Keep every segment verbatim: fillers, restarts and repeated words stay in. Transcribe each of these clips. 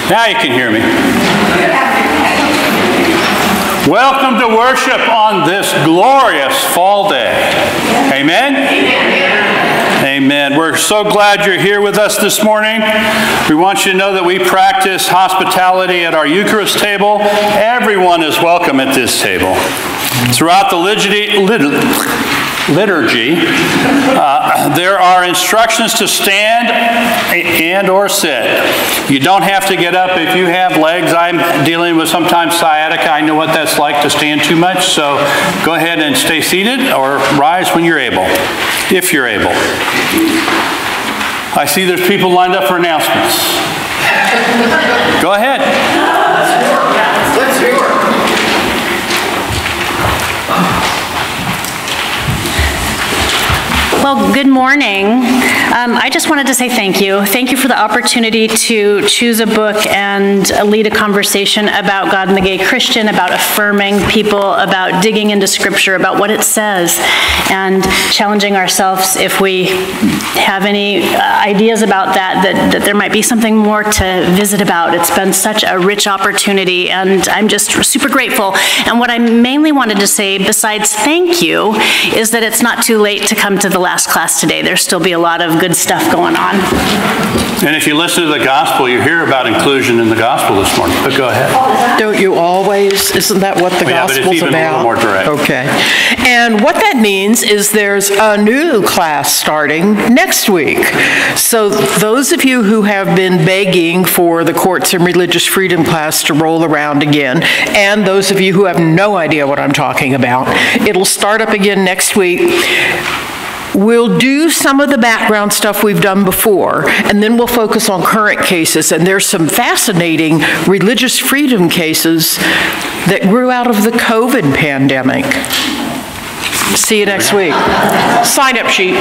Now you can hear me. Welcome to worship on this glorious fall day. Amen? Amen. Amen. We're so glad you're here with us this morning. We want you to know that we practice hospitality at our Eucharist table. Everyone is welcome at this table. Throughout the liturgy, liturgy uh, there are instructions to stand and or sit. You don't have to get up if you have legs. I'm dealing with sometimes sciatica. I know what that's like to stand too much, so go ahead and stay seated or rise when you're able, if you're able. I see there's people lined up for announcements. Go ahead. Let's hear it. Well, good morning. Um, I just wanted to say thank you. Thank you for the opportunity to choose a book and lead a conversation about God and the gay Christian, about affirming people, about digging into Scripture, about what it says, and challenging ourselves if we have any ideas about that, that, that there might be something more to visit about. It's been such a rich opportunity, and I'm just super grateful. And what I mainly wanted to say, besides thank you, is that it's not too late to come to the last class today. There'll still be a lot of good stuff going on. And if you listen to the gospel, you hear about inclusion in the gospel this morning. But go ahead. Don't you always? Isn't that what the oh, yeah, gospel's but it's even about? A little more direct. Okay. And what that means is there's a new class starting next week. So those of you who have been begging for the Courts and Religious Freedom class to roll around again, and those of you who have no idea what I'm talking about, it'll start up again next week. We'll do some of the background stuff we've done before, and then we'll focus on current cases. And there's some fascinating religious freedom cases that grew out of the COVID pandemic. See you next week. Sign-up sheet.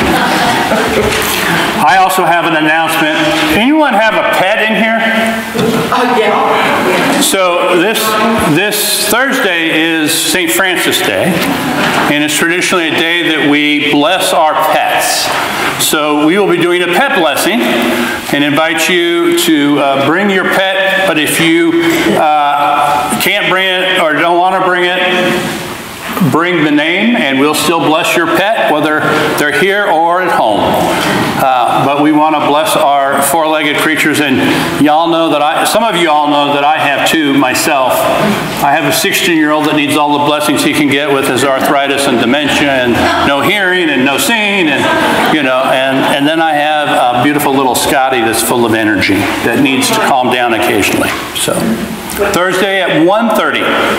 I also have an announcement. Anyone have a pet in here? Oh, yeah. So this, this Thursday is Saint Francis Day, and it's traditionally a day that we bless our pets. So we will be doing a pet blessing and invite you to uh, bring your pet, but if you uh, can't bring it or don't want to bring it, bring the name, and we'll still bless your pet, whether they're here or at home. Uh, but we want to bless our four-legged creatures, and y'all know that I, some of you all know that I have two myself. I have a sixteen-year-old that needs all the blessings he can get with his arthritis and dementia and no hearing and no seeing, and you know, and, and then I have a beautiful little Scotty that's full of energy that needs to calm down occasionally. So Thursday at one thirty.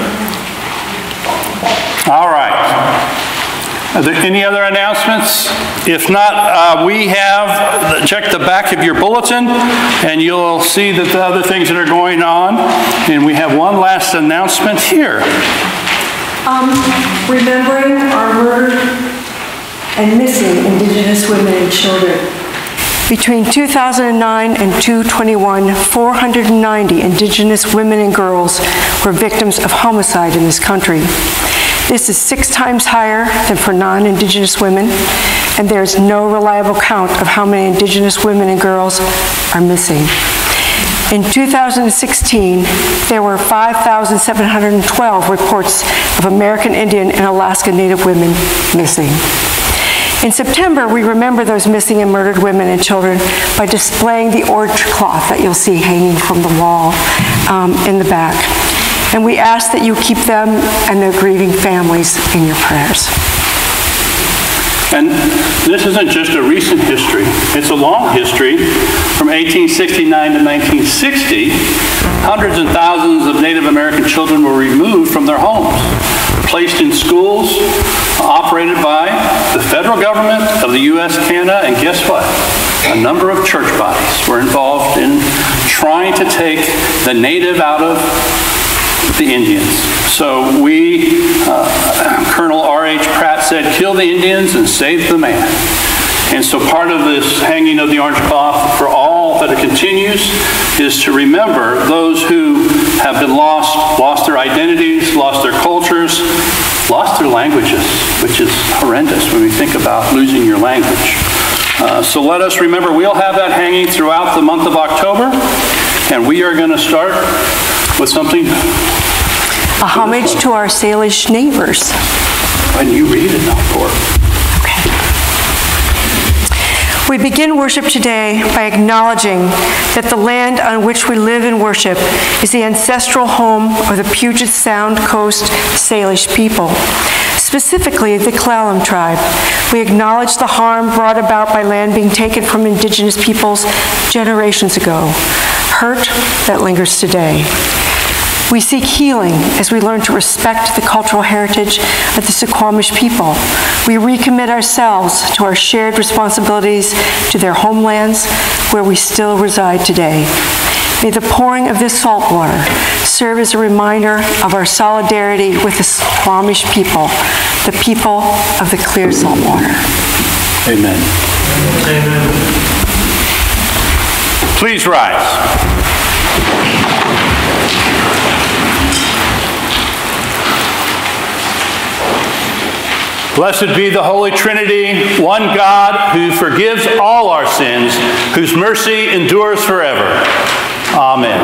All right. Are there any other announcements? If not, uh, we have, check the back of your bulletin, and you'll see that the other things that are going on. And we have one last announcement here. Um, remembering our murdered and missing Indigenous women and children. Between two thousand nine and two thousand twenty-one, four hundred ninety Indigenous women and girls were victims of homicide in this country. This is six times higher than for non-Indigenous women, and there's no reliable count of how many Indigenous women and girls are missing. In two thousand sixteen, there were five thousand seven hundred twelve reports of American Indian and Alaska Native women missing. In September, we remember those missing and murdered women and children by displaying the orange cloth that you'll see hanging from the wall um, in the back. And we ask that you keep them and their grieving families in your prayers. And this isn't just a recent history, it's a long history. From eighteen sixty-nine to nineteen sixty, hundreds and thousands of Native American children were removed from their homes, placed in schools operated by the federal government of the U S, Canada, and guess what? A number of church bodies were involved in trying to take the Native out of the Indians. So we, uh, Colonel R H Pratt said, kill the Indians and save the man. And so part of this hanging of the orange cloth for all that it continues is to remember those who have been lost, lost their identities, lost their cultures, lost their languages, which is horrendous when we think about losing your language. Uh, so let us remember, we'll have that hanging throughout the month of October. And we are going to start with something. A homage to our Salish neighbors. When you read it, now, Cor. Okay. We begin worship today by acknowledging that the land on which we live and worship is the ancestral home of the Puget Sound Coast Salish people, specifically the Clallam tribe. We acknowledge the harm brought about by land being taken from indigenous peoples generations ago, hurt that lingers today. We seek healing as we learn to respect the cultural heritage of the Suquamish people. We recommit ourselves to our shared responsibilities to their homelands where we still reside today. May the pouring of this salt water serve as a reminder of our solidarity with the Suquamish people, the people of the clear salt water. Amen. Amen. Please rise. Blessed be the Holy Trinity, one God who forgives all our sins, whose mercy endures forever. Amen.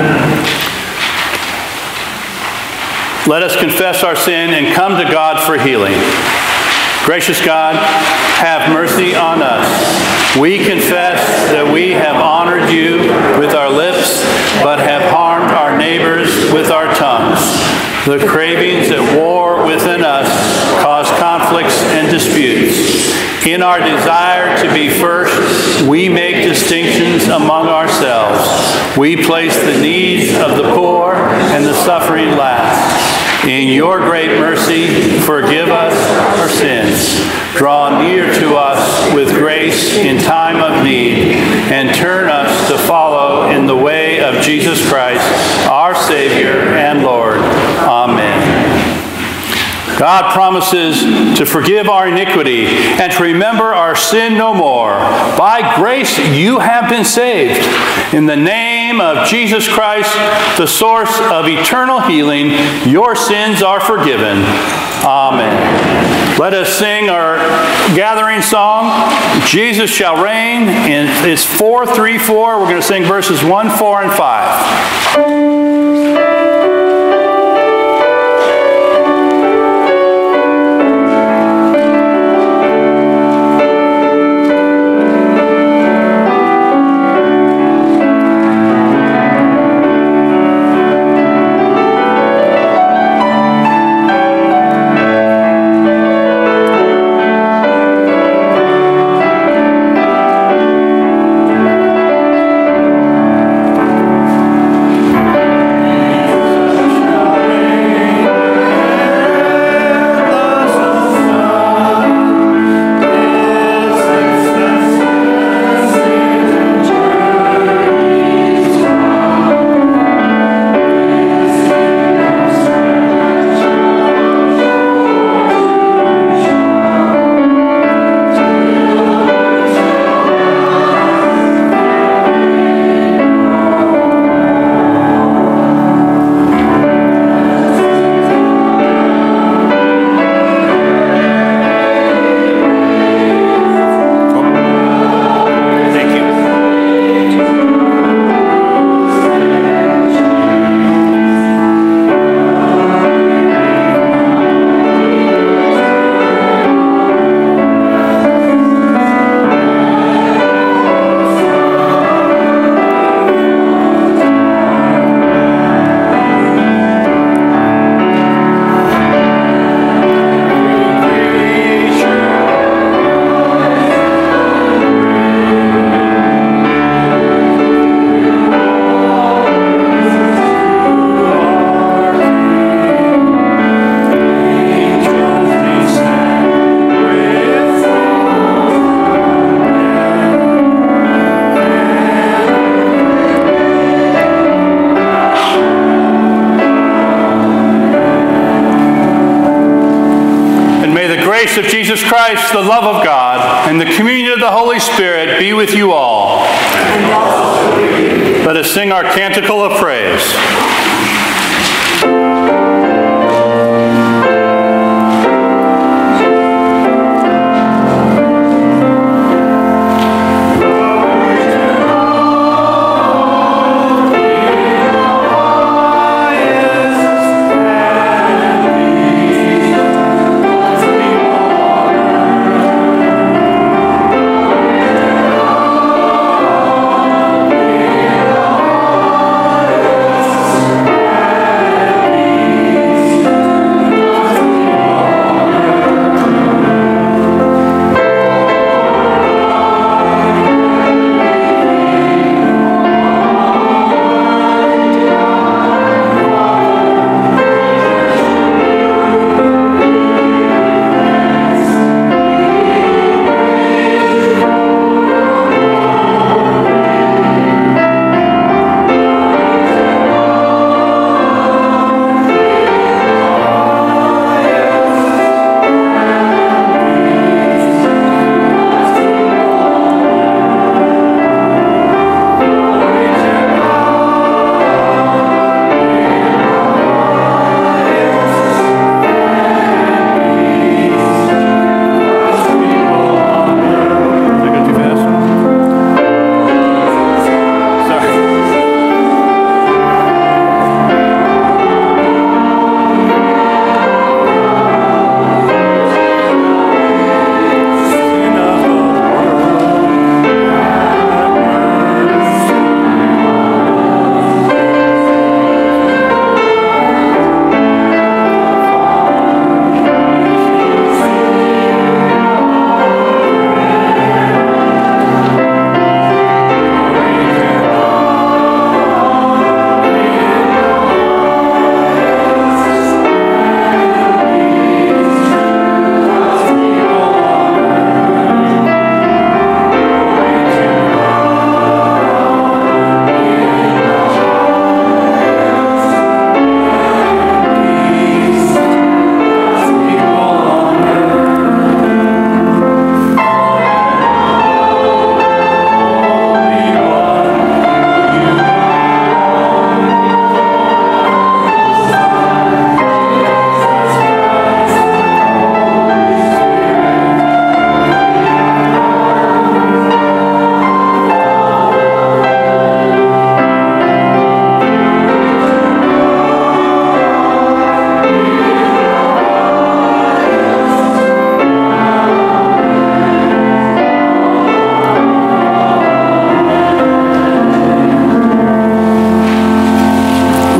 Let us confess our sin and come to God for healing. Gracious God, have mercy on us. We confess that we have honored you with our lips, but have harmed our neighbors with our tongues. The cravings at war within us cause conflicts and disputes. In our desire to be first, we make distinctions among ourselves. We place the needs of the poor and the suffering last. In your great mercy, forgive us our sins. Draw near to us with grace in time of need, and turn us to follow in the way of Jesus Christ, our Savior and Lord. Amen. God promises to forgive our iniquity and to remember our sin no more. By grace you have been saved. In the name of Jesus Christ, the source of eternal healing, your sins are forgiven. Amen. Let us sing our gathering song, Jesus Shall Reign. And it's four three four. We're going to sing verses one, four, and five. Of Jesus Christ, the love of God, and the communion of the Holy Spirit be with you all. Let us sing our canticle of praise. Lord,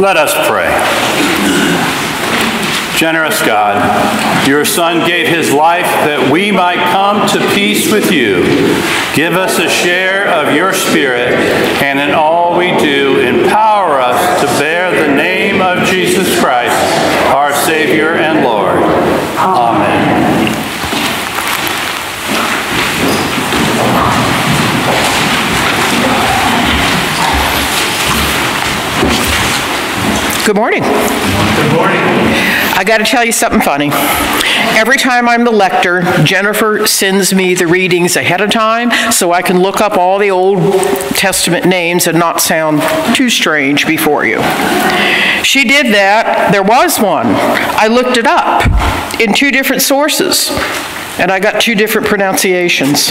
Let us pray. Generous God, your Son gave his life that we might come to peace with you. Give us a share of your Spirit, and in all we do, empower us to bear the name of Jesus Christ, our Savior and Lord. Amen. Good morning. Good morning. I got to tell you something funny. Every time I'm the lector, Jennifer sends me the readings ahead of time so I can look up all the Old Testament names and not sound too strange before you. She did that. There was one. I looked it up in two different sources, and I got two different pronunciations.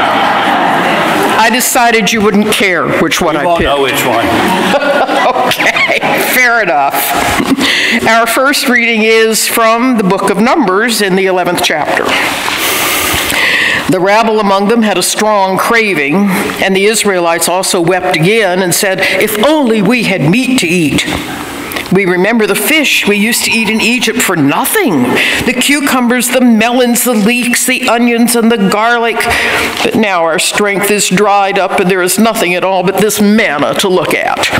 I decided you wouldn't care which one I picked. You won't know which one. Okay, fair enough. Our first reading is from the book of Numbers in the eleventh chapter. The rabble among them had a strong craving, and the Israelites also wept again and said, "If only we had meat to eat. We remember the fish we used to eat in Egypt for nothing, the cucumbers, the melons, the leeks, the onions, and the garlic. But now our strength is dried up, and there is nothing at all but this manna to look at."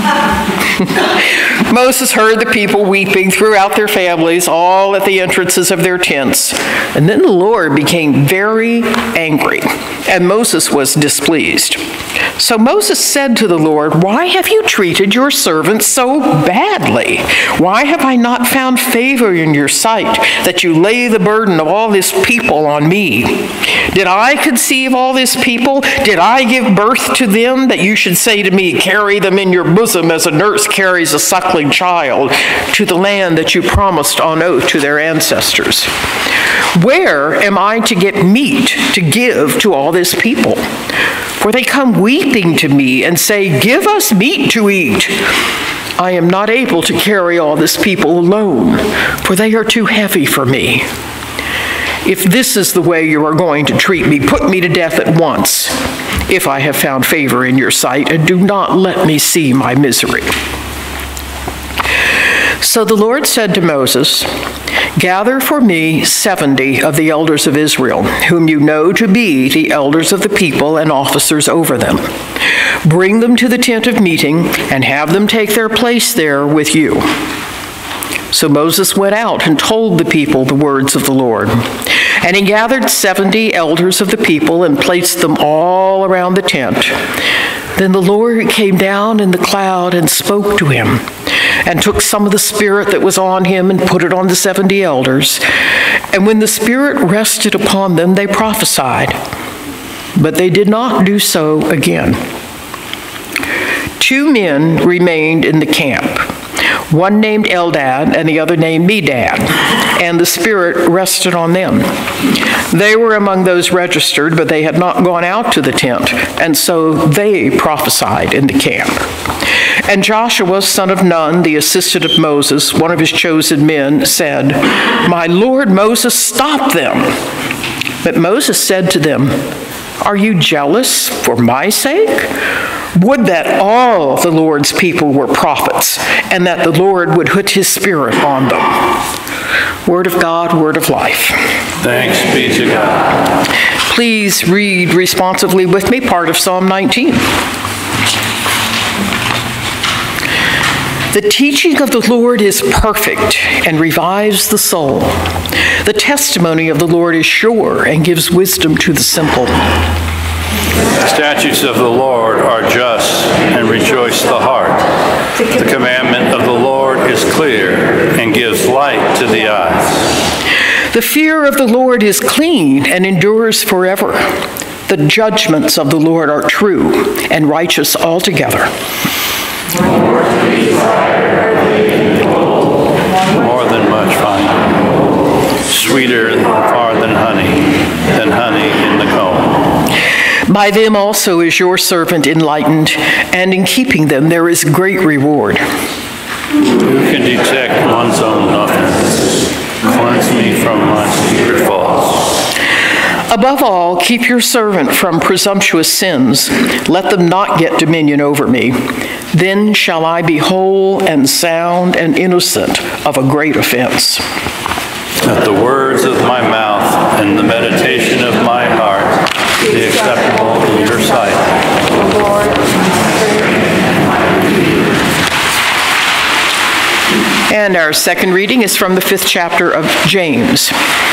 Moses heard the people weeping throughout their families, all at the entrances of their tents. And then the Lord became very angry, and Moses was displeased. So Moses said to the Lord, "Why have you treated your servant so badly? Why have I not found favor in your sight, that you lay the burden of all this people on me? Did I conceive all this people? Did I give birth to them, that you should say to me, 'Carry them in your bosom as a nurse carries a suckling child to the land that you promised on oath to their ancestors? Where am I to get meat to give to all this people? For they come weeping to me and say, 'Give us meat to eat.' I am not able to carry all this people alone, for they are too heavy for me. If this is the way you are going to treat me, put me to death at once, if I have found favor in your sight, and do not let me see my misery." So the Lord said to Moses, "Gather for me seventy of the elders of Israel, whom you know to be the elders of the people and officers over them. Bring them to the tent of meeting and have them take their place there with you." So Moses went out and told the people the words of the Lord. And he gathered seventy elders of the people and placed them all around the tent. Then the Lord came down in the cloud and spoke to him, and took some of the Spirit that was on him and put it on the seventy elders. And when the Spirit rested upon them, they prophesied. But they did not do so again. Two men remained in the camp, one named Eldad and the other named Medad, and the Spirit rested on them. They were among those registered, but they had not gone out to the tent, and so they prophesied in the camp. And Joshua, son of Nun, the assistant of Moses, one of his chosen men, said, "My lord Moses, stop them." But Moses said to them, "Are you jealous for my sake? Would that all the Lord's people were prophets, and that the Lord would put his Spirit on them." Word of God, word of life. Thanks be to God. Please read responsively with me part of Psalm nineteen. The teaching of the Lord is perfect and revives the soul. The testimony of the Lord is sure and gives wisdom to the simple. The statutes of the Lord are just and rejoice the heart. The commandment of the Lord is clear and gives light to the eyes. The fear of the Lord is clean and endures forever. The judgments of the Lord are true and righteous altogether. More than much fine, sweeter far than honey, than honey in the comb. By them also is your servant enlightened, and in keeping them there is great reward. Who can detect one's own offense? Cleanse me from my secret faults. Above all, keep your servant from presumptuous sins. Let them not get dominion over me. Then shall I be whole and sound and innocent of a great offense. Let the words of my mouth and the meditation of my heart be acceptable in your sight, Lord. And our second reading is from the fifth chapter of James.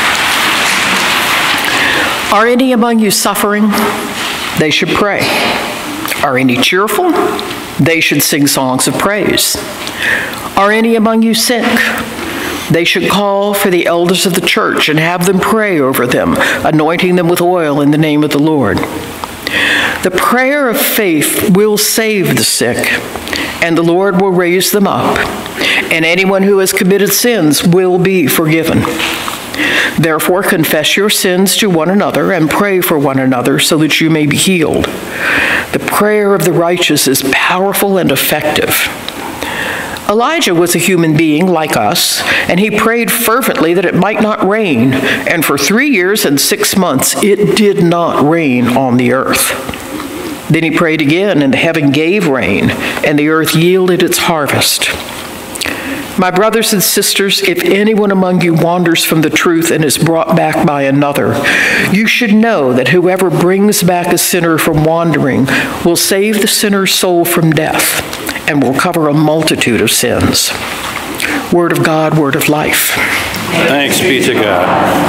Are any among you suffering? They should pray. Are any cheerful? They should sing songs of praise. Are any among you sick? They should call for the elders of the church and have them pray over them, anointing them with oil in the name of the Lord. The prayer of faith will save the sick, and the Lord will raise them up, and anyone who has committed sins will be forgiven. Therefore, confess your sins to one another and pray for one another so that you may be healed. The prayer of the righteous is powerful and effective. Elijah was a human being like us, and he prayed fervently that it might not rain, and for three years and six months it did not rain on the earth. Then he prayed again, and heaven gave rain, and the earth yielded its harvest. My brothers and sisters, if anyone among you wanders from the truth and is brought back by another, you should know that whoever brings back a sinner from wandering will save the sinner's soul from death and will cover a multitude of sins. Word of God, word of life. Thanks be to God.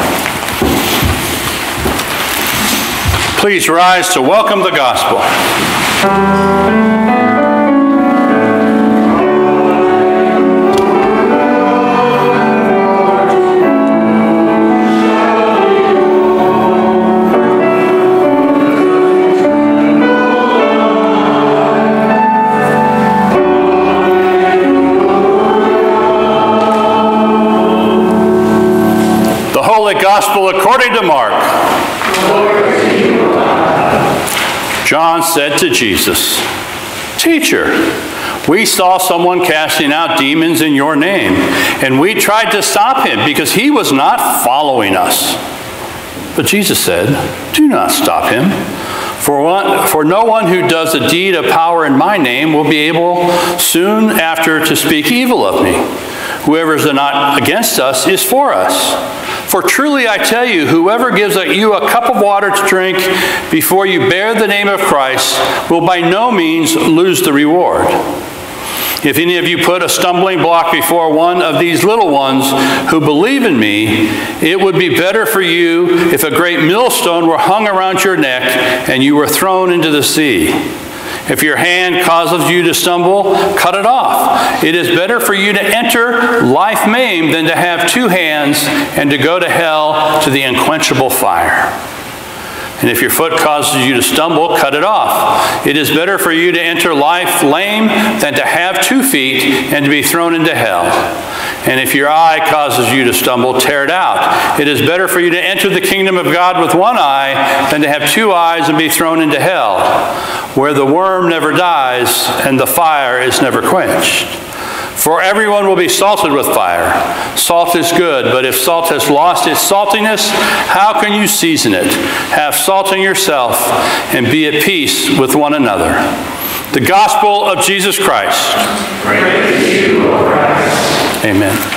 Please rise to welcome the gospel. Gospel according to Mark. John said to Jesus, "Teacher, we saw someone casting out demons in your name, and we tried to stop him because he was not following us." But Jesus said, "Do not stop him. For, one, for no one who does a deed of power in my name will be able soon after to speak evil of me. Whoever is not against us is for us. For truly I tell you, whoever gives you a cup of water to drink before you bear the name of Christ will by no means lose the reward. If any of you put a stumbling block before one of these little ones who believe in me, it would be better for you if a great millstone were hung around your neck and you were thrown into the sea. If your hand causes you to stumble, cut it off. It is better for you to enter life maimed than to have two hands and to go to hell, to the unquenchable fire. And if your foot causes you to stumble, cut it off. It is better for you to enter life lame than to have two feet and to be thrown into hell. And if your eye causes you to stumble, tear it out. It is better for you to enter the kingdom of God with one eye than to have two eyes and be thrown into hell, where the worm never dies and the fire is never quenched. For everyone will be salted with fire. Salt is good, but if salt has lost its saltiness, how can you season it? Have salt in yourself and be at peace with one another. The gospel of Jesus Christ. Praise to you, O Christ. Amen.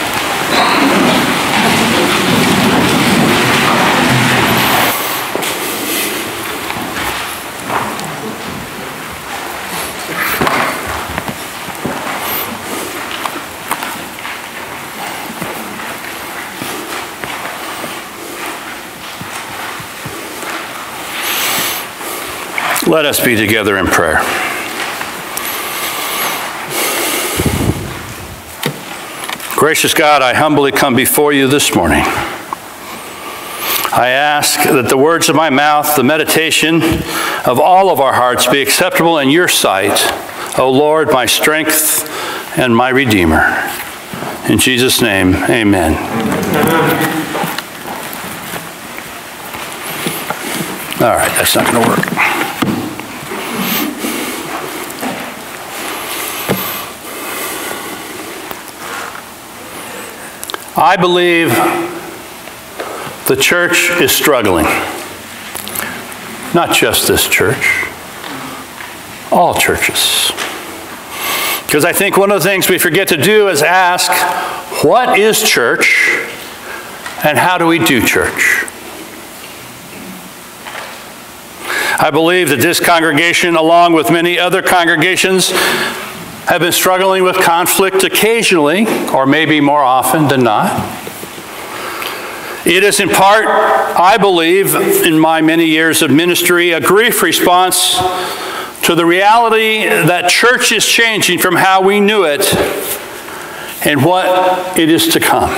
Let us be together in prayer. Gracious God, I humbly come before you this morning. I ask that the words of my mouth, the meditation of all of our hearts be acceptable in your sight, O Lord, my strength and my Redeemer. In Jesus' name, amen. All right, that's not going to work. I believe the church is struggling. Not just this church, all churches. Because I think one of the things we forget to do is ask, what is church and how do we do church? I believe that this congregation, along with many other congregations, have been struggling with conflict occasionally, or maybe more often than not. It is in part, I believe, in my many years of ministry, a grief response to the reality that church is changing from how we knew it and what it is to come.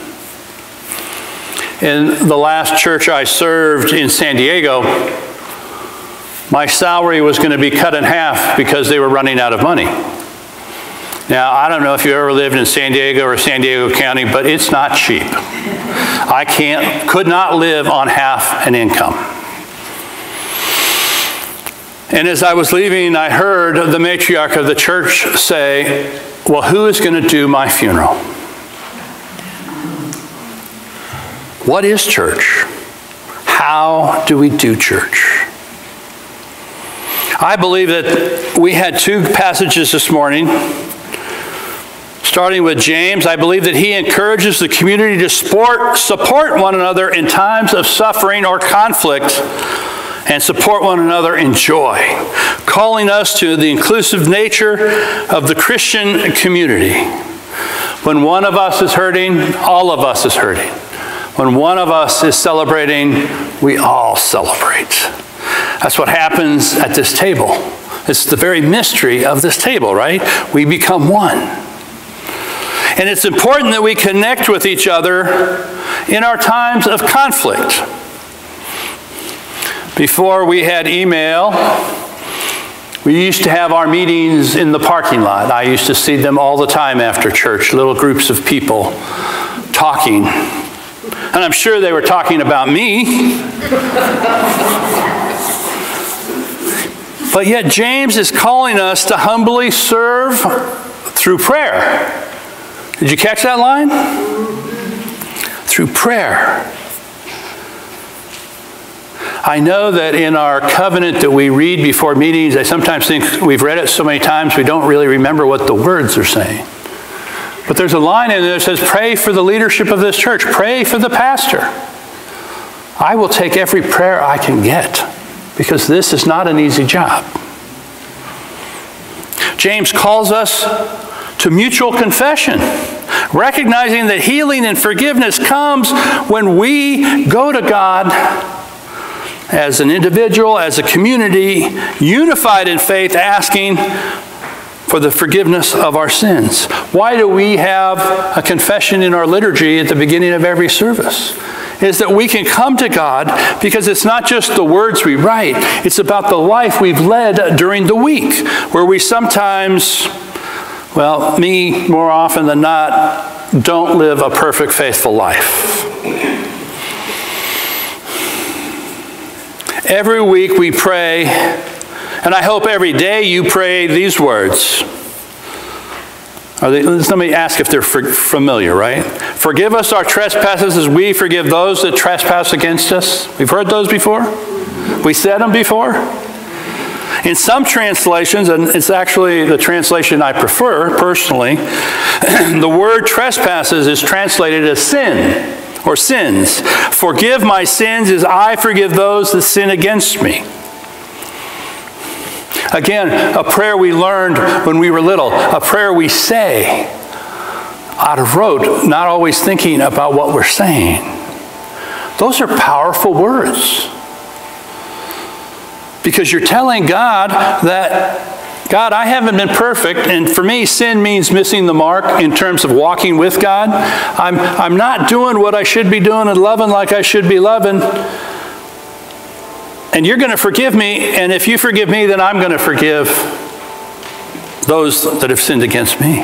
In the last church I served in San Diego, my salary was going to be cut in half because they were running out of money. Now, I don't know if you ever lived in San Diego or San Diego County, but it's not cheap. I can't, could not live on half an income. And as I was leaving, I heard the matriarch of the church say, well, who is going to do my funeral? What is church? How do we do church? I believe that we had two passages this morning. Starting with James, I believe that he encourages the community to support, support one another in times of suffering or conflict and support one another in joy, calling us to the inclusive nature of the Christian community. When one of us is hurting, all of us is hurting. When one of us is celebrating, we all celebrate. That's what happens at this table. It's the very mystery of this table, right? We become one. And it's important that we connect with each other in our times of conflict. Before we had email, we used to have our meetings in the parking lot. I used to see them all the time after church, little groups of people talking. And I'm sure they were talking about me. But yet James is calling us to humbly serve through prayer. Did you catch that line? Through prayer. I know that in our covenant that we read before meetings, I sometimes think we've read it so many times we don't really remember what the words are saying. But there's a line in there that says, pray for the leadership of this church. Pray for the pastor. I will take every prayer I can get because this is not an easy job. James calls us to mutual confession, recognizing that healing and forgiveness comes when we go to God as an individual, as a community, unified in faith, asking for the forgiveness of our sins. Why do we have a confession in our liturgy at the beginning of every service? Is that we can come to God because it's not just the words we write, it's about the life we've led during the week, where we sometimes, well, me more often than not, don't live a perfect, faithful life. Every week we pray, and I hope every day you pray these words. Are they, let me ask if they're familiar, right? Forgive us our trespasses as we forgive those that trespass against us. We've heard those before? We said them before? In some translations, and it's actually the translation I prefer personally, the word trespasses is translated as sin or sins. Forgive my sins as I forgive those that sin against me. Again, a prayer we learned when we were little, a prayer we say out of rote, not always thinking about what we're saying. Those are powerful words. Because you're telling God that, God, I haven't been perfect, and for me, sin means missing the mark in terms of walking with God. I'm, I'm not doing what I should be doing and loving like I should be loving. And you're going to forgive me, and if you forgive me, then I'm going to forgive those that have sinned against me.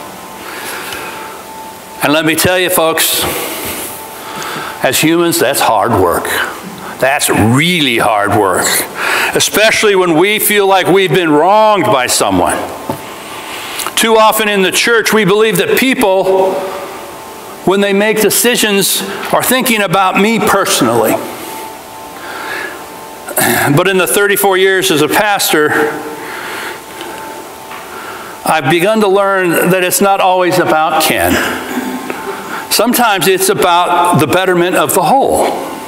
And let me tell you, folks, as humans, that's hard work. That's really hard work, especially when we feel like we've been wronged by someone. Too often in the church, we believe that people, when they make decisions, are thinking about me personally. But in the thirty-four years as a pastor, I've begun to learn that it's not always about Ken. Sometimes it's about the betterment of the whole.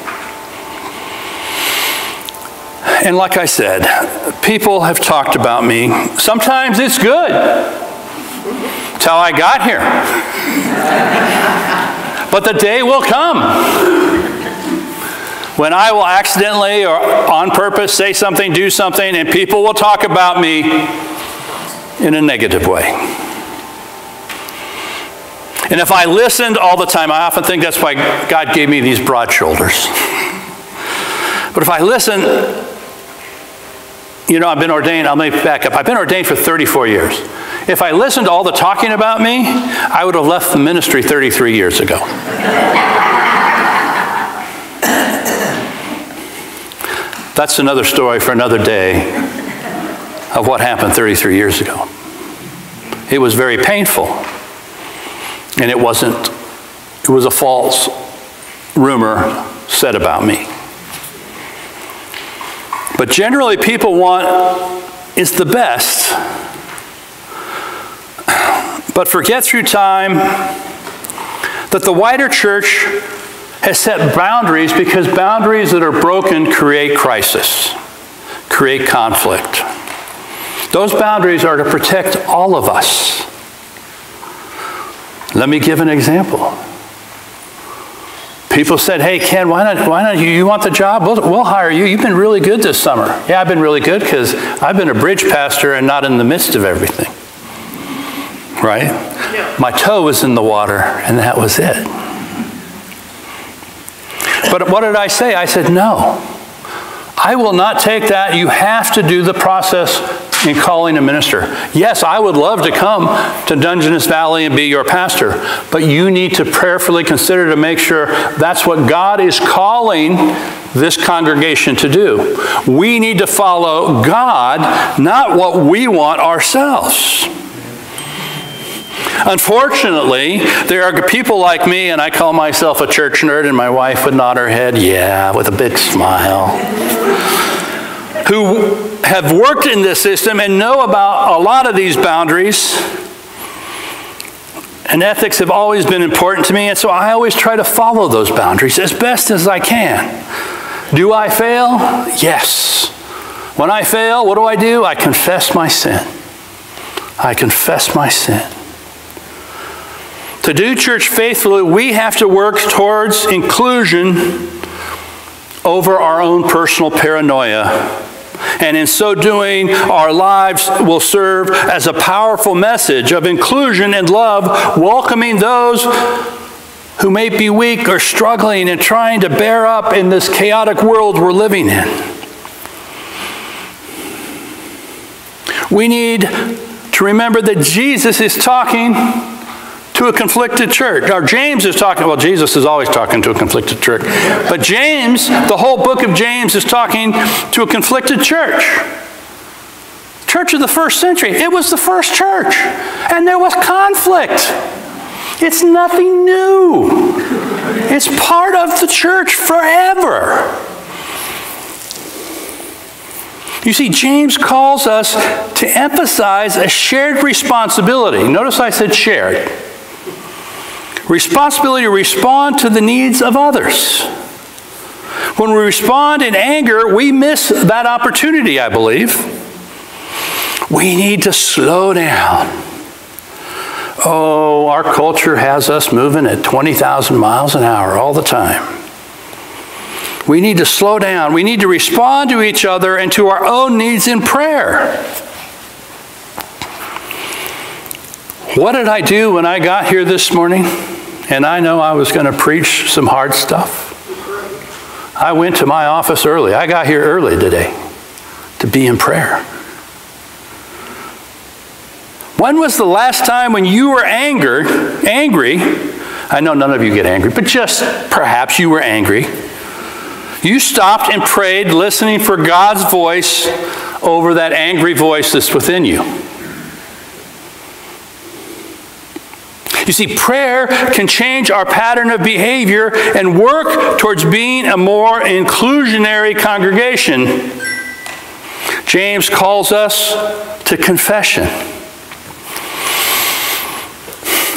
And like I said, people have talked about me. Sometimes it's good. That's how I got here. But the day will come when I will accidentally or on purpose say something, do something, and people will talk about me in a negative way. And if I listened all the time, I often think that's why God gave me these broad shoulders. But if I listen, you know, I've been ordained, I'll make back up. I've been ordained for thirty-four years. If I listened to all the talking about me, I would have left the ministry thirty-three years ago. That's another story for another day of what happened thirty-three years ago. It was very painful. And it wasn't, it was a false rumor said about me. But generally people want is the best, but forget through time that the wider church has set boundaries, because boundaries that are broken create crisis, create conflict. Those boundaries are to protect all of us. Let me give an example. People said, hey, Ken, why not, why not you, you want the job? We'll, we'll hire you. You've been really good this summer. Yeah, I've been really good because I've been a bridge pastor and not in the midst of everything. Right? Yeah. My toe was in the water, and that was it. But what did I say? I said, no. I will not take that. You have to do the process in calling a minister. Yes, I would love to come to Dungeness Valley and be your pastor, but you need to prayerfully consider to make sure that's what God is calling this congregation to do. We need to follow God, not what we want ourselves. Unfortunately, there are people like me, and I call myself a church nerd, and my wife would nod her head, yeah, with a big smile, who have worked in this system and know about a lot of these boundaries. And ethics have always been important to me, and so I always try to follow those boundaries as best as I can. Do I fail? Yes. When I fail, what do I do? I confess my sin. I confess my sin. To do church faithfully, we have to work towards inclusion over our own personal paranoia. And in so doing, our lives will serve as a powerful message of inclusion and love, welcoming those who may be weak or struggling and trying to bear up in this chaotic world we're living in. We need to remember that Jesus is talking to a conflicted church. Or James is talking, well, Jesus is always talking to a conflicted church. But James, the whole book of James is talking to a conflicted church. Church of the first century. It was the first church. And there was conflict. It's nothing new. It's part of the church forever. You see, James calls us to emphasize a shared responsibility. Notice I said shared. Responsibility to respond to the needs of others. When we respond in anger, we miss that opportunity, I believe. We need to slow down. Oh, our culture has us moving at twenty thousand miles an hour all the time. We need to slow down. We need to respond to each other and to our own needs in prayer. What did I do when I got here this morning? And I know I was going to preach some hard stuff. I went to my office early. I got here early today to be in prayer. When was the last time when you were anger, angry? I know none of you get angry, but just perhaps you were angry. You stopped and prayed, listening for God's voice over that angry voice that's within you. You see, prayer can change our pattern of behavior and work towards being a more inclusionary congregation. James calls us to confession.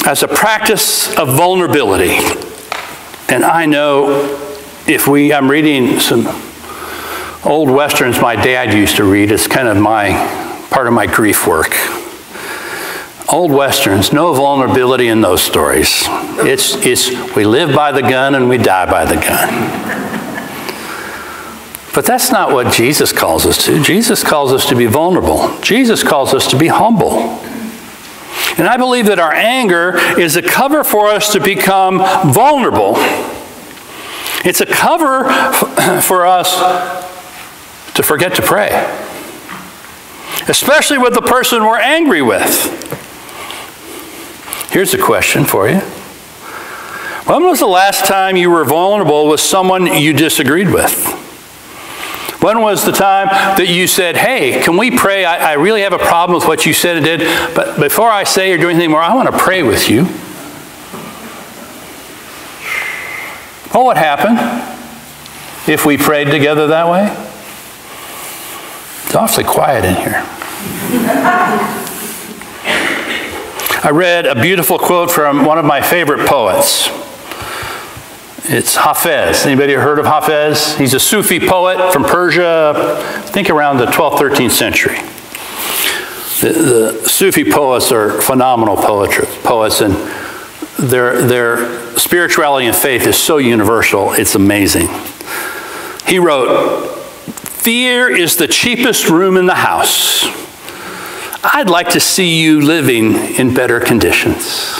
as a practice of vulnerability. And I know if we, I'm reading some old Westerns my dad used to read. It's kind of my, part of my grief work. Old Westerns, no vulnerability in those stories. It's, it's we live by the gun and we die by the gun. But that's not what Jesus calls us to. Jesus calls us to be vulnerable. Jesus calls us to be humble. And I believe that our anger is a cover for us to become vulnerable. It's a cover for us to forget to pray, especially with the person we're angry with. Here's a question for you. When was the last time you were vulnerable with someone you disagreed with? When was the time that you said, hey, can we pray? I, I really have a problem with what you said and did, but before I say or do anything more, I want to pray with you. What would happen if we prayed together that way? It's awfully quiet in here. I read a beautiful quote from one of my favorite poets. It's Hafez. Anybody heard of Hafez? He's a Sufi poet from Persia, I think around the twelfth, thirteenth century. The, the Sufi poets are phenomenal poetry, poets, and their, their spirituality and faith is so universal, it's amazing. He wrote, "Fear is the cheapest room in the house. I'd like to see you living in better conditions."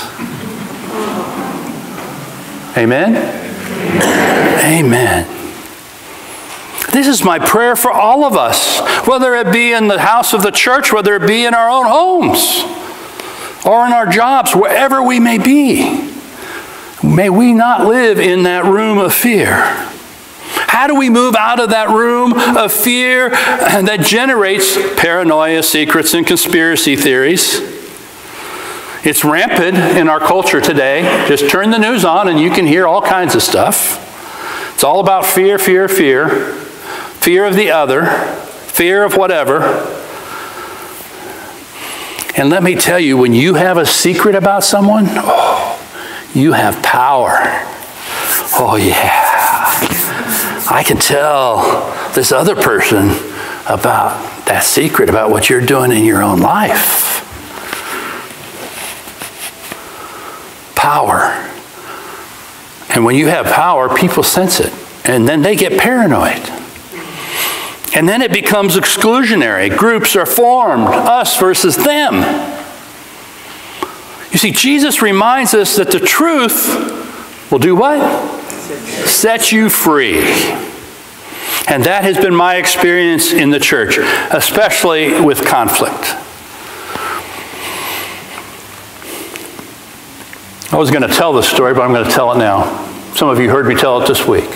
Amen? Amen. This is my prayer for all of us, whether it be in the house of the church, whether it be in our own homes, or in our jobs, wherever we may be. May we not live in that room of fear. How do we move out of that room of fear that generates paranoia, secrets, and conspiracy theories? It's rampant in our culture today. Just turn the news on and you can hear all kinds of stuff. It's all about fear, fear, fear. Fear of the other. Fear of whatever. And let me tell you, when you have a secret about someone, oh, you have power. Oh yeah. I can tell this other person about that secret, about what you're doing in your own life. Power. And when you have power, people sense it. And then they get paranoid. And then it becomes exclusionary. Groups are formed, us versus them. You see, Jesus reminds us that the truth will do what? Set you free. And that has been my experience in the church, especially with conflict. I was going to tell this story, but I'm going to tell it now. Some of you heard me tell it this week.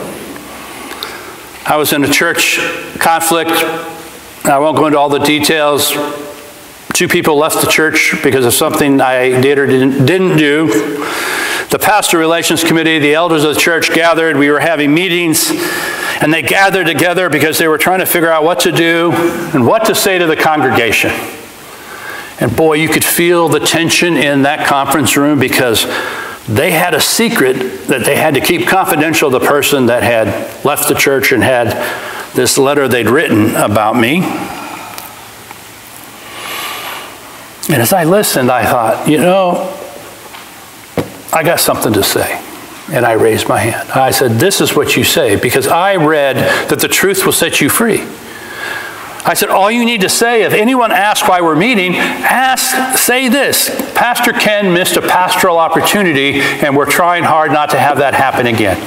I was in a church conflict. I won't go into all the details. Two people left the church because of something I did or didn't, didn't do. The pastor relations committee, the elders of the church gathered. We were having meetings, and they gathered together because they were trying to figure out what to do and what to say to the congregation. And boy, you could feel the tension in that conference room because they had a secret that they had to keep confidential, the person that had left the church and had this letter they'd written about me. And as I listened, I thought, you know, I got something to say. And I raised my hand. I said, this is what you say, because I read that the truth will set you free. I said, all you need to say, if anyone asks why we're meeting, ask, say this: Pastor Ken missed a pastoral opportunity, and we're trying hard not to have that happen again.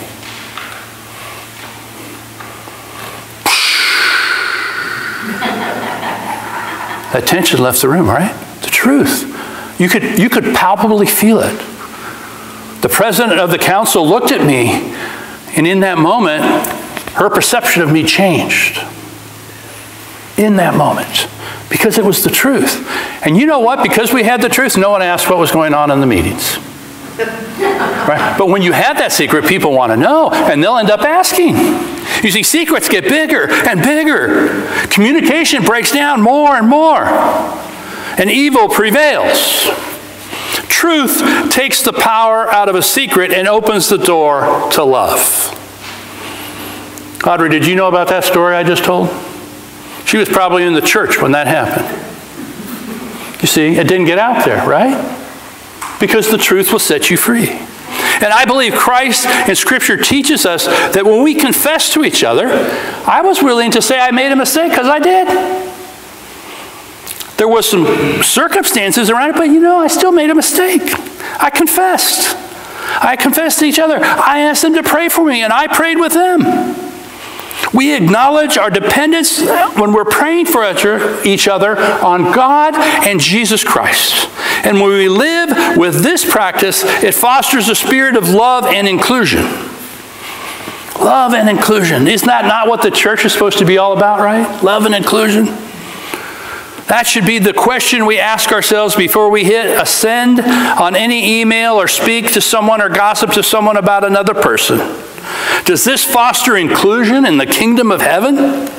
That tension left the room, right? The truth. You could, you could palpably feel it. The president of the council looked at me, and in that moment, her perception of me changed. In that moment, because it was the truth. And you know what? Because we had the truth, no one asked what was going on in the meetings. Right? But when you have that secret, people want to know, and they'll end up asking. You see, secrets get bigger and bigger. Communication breaks down more and more. And evil prevails. Truth takes the power out of a secret and opens the door to love. Audrey, did you know about that story I just told? She was probably in the church when that happened. You see, it didn't get out there, right? Because the truth will set you free. And I believe Christ and Scripture teaches us that when we confess to each other, I was willing to say I made a mistake because I did. There was some circumstances around it, but you know, I still made a mistake. I confessed. I confessed to each other. I asked them to pray for me, and I prayed with them. We acknowledge our dependence when we're praying for each other on God and Jesus Christ. And when we live with this practice, it fosters a spirit of love and inclusion. Love and inclusion. Isn't that not what the church is supposed to be all about, right? Love and inclusion. That should be the question we ask ourselves before we hit a send on any email or speak to someone or gossip to someone about another person. Does this foster inclusion in the kingdom of heaven?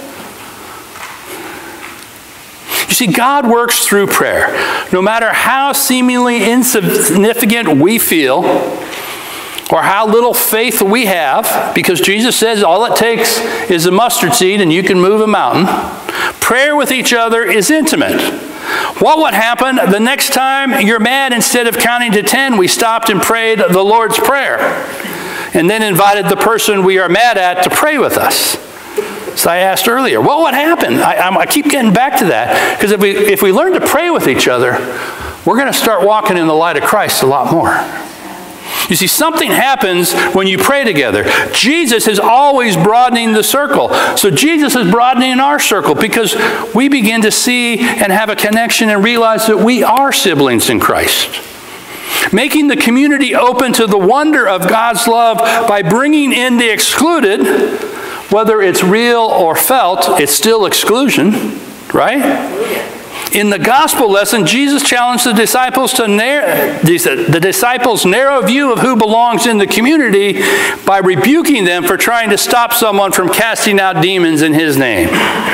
You see, God works through prayer. No matter how seemingly insignificant we feel, or how little faith we have, because Jesus says all it takes is a mustard seed and you can move a mountain, prayer with each other is intimate. What would happen the next time you're mad, instead of counting to ten, we stopped and prayed the Lord's Prayer, and then invited the person we are mad at to pray with us? So I asked earlier, what would happen? I, I keep getting back to that, because if we, if we learn to pray with each other, we're going to start walking in the light of Christ a lot more. You see, something happens when you pray together. Jesus is always broadening the circle. So Jesus is broadening our circle because we begin to see and have a connection and realize that we are siblings in Christ. Making the community open to the wonder of God's love by bringing in the excluded, whether it's real or felt, it's still exclusion, right? In the gospel lesson, Jesus challenged the disciples to narrow, the disciples' narrow view of who belongs in the community by rebuking them for trying to stop someone from casting out demons in his name.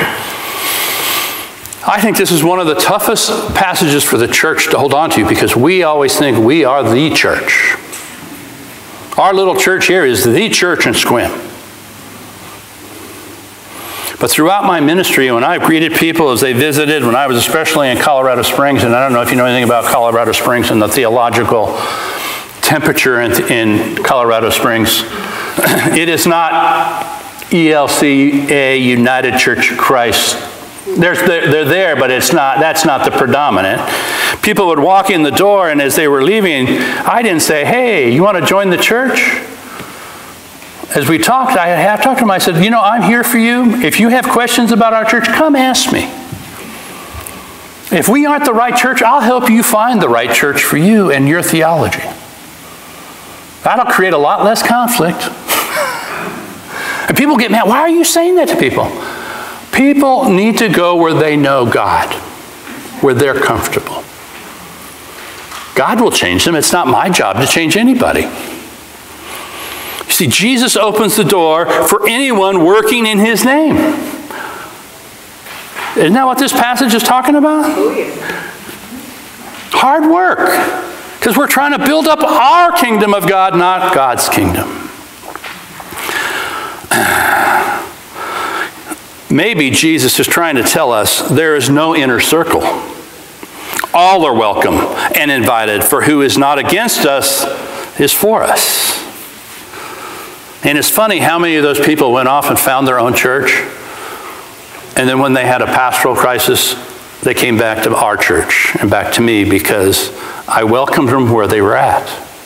I think this is one of the toughest passages for the church to hold on to, because we always think we are the church. Our little church here is the church in Sequim. But throughout my ministry, when I've greeted people as they visited, when I was especially in Colorado Springs, and I don't know if you know anything about Colorado Springs and the theological temperature in, in Colorado Springs, it is not E L C A, United Church of Christ. They're, they're there, but it's not, that's not the predominant. People would walk in the door, and as they were leaving, I didn't say, hey, you want to join the church? As we talked, I had talked to him, I said, you know, I'm here for you. If you have questions about our church, come ask me. If we aren't the right church, I'll help you find the right church for you and your theology. That'll create a lot less conflict. And people get mad. Why are you saying that to people? People need to go where they know God, where they're comfortable. God will change them. It's not my job to change anybody. See, Jesus opens the door for anyone working in his name. Isn't that what this passage is talking about? Oh, yeah. Hard work. Because we're trying to build up our kingdom of God, not God's kingdom. Maybe Jesus is trying to tell us there is no inner circle. All are welcome and invited, for who is not against us is for us. And it's funny how many of those people went off and found their own church, and then when they had a pastoral crisis, they came back to our church and back to me because I welcomed them where they were at.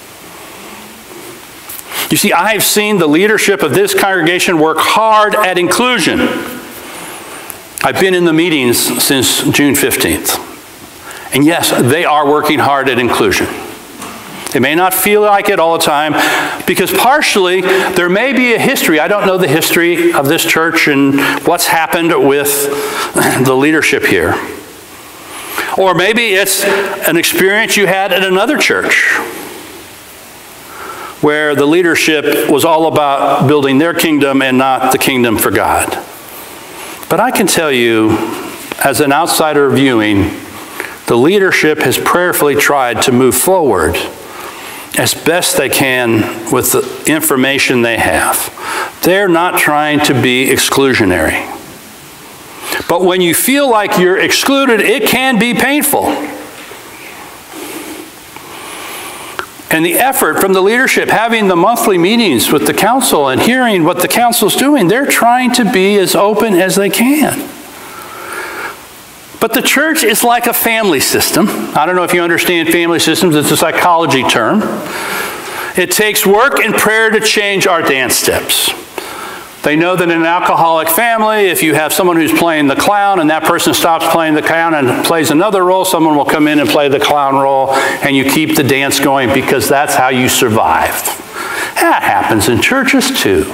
You see, I've seen the leadership of this congregation work hard at inclusion. I've been in the meetings since June fifteenth. And yes, they are working hard at inclusion. It may not feel like it all the time, because partially there may be a history. I don't know the history of this church and what's happened with the leadership here. Or maybe it's an experience you had at another church where the leadership was all about building their kingdom and not the kingdom for God. But I can tell you, as an outsider viewing, the leadership has prayerfully tried to move forward as best they can with the information they have. They're not trying to be exclusionary. But when you feel like you're excluded, it can be painful. And the effort from the leadership, having the monthly meetings with the council and hearing what the council's doing, they're trying to be as open as they can. But the church is like a family system. I don't know if you understand family systems. It's a psychology term. It takes work and prayer to change our dance steps. They know that in an alcoholic family, if you have someone who's playing the clown and that person stops playing the clown and plays another role, someone will come in and play the clown role, and you keep the dance going because that's how you survive. That happens in churches too.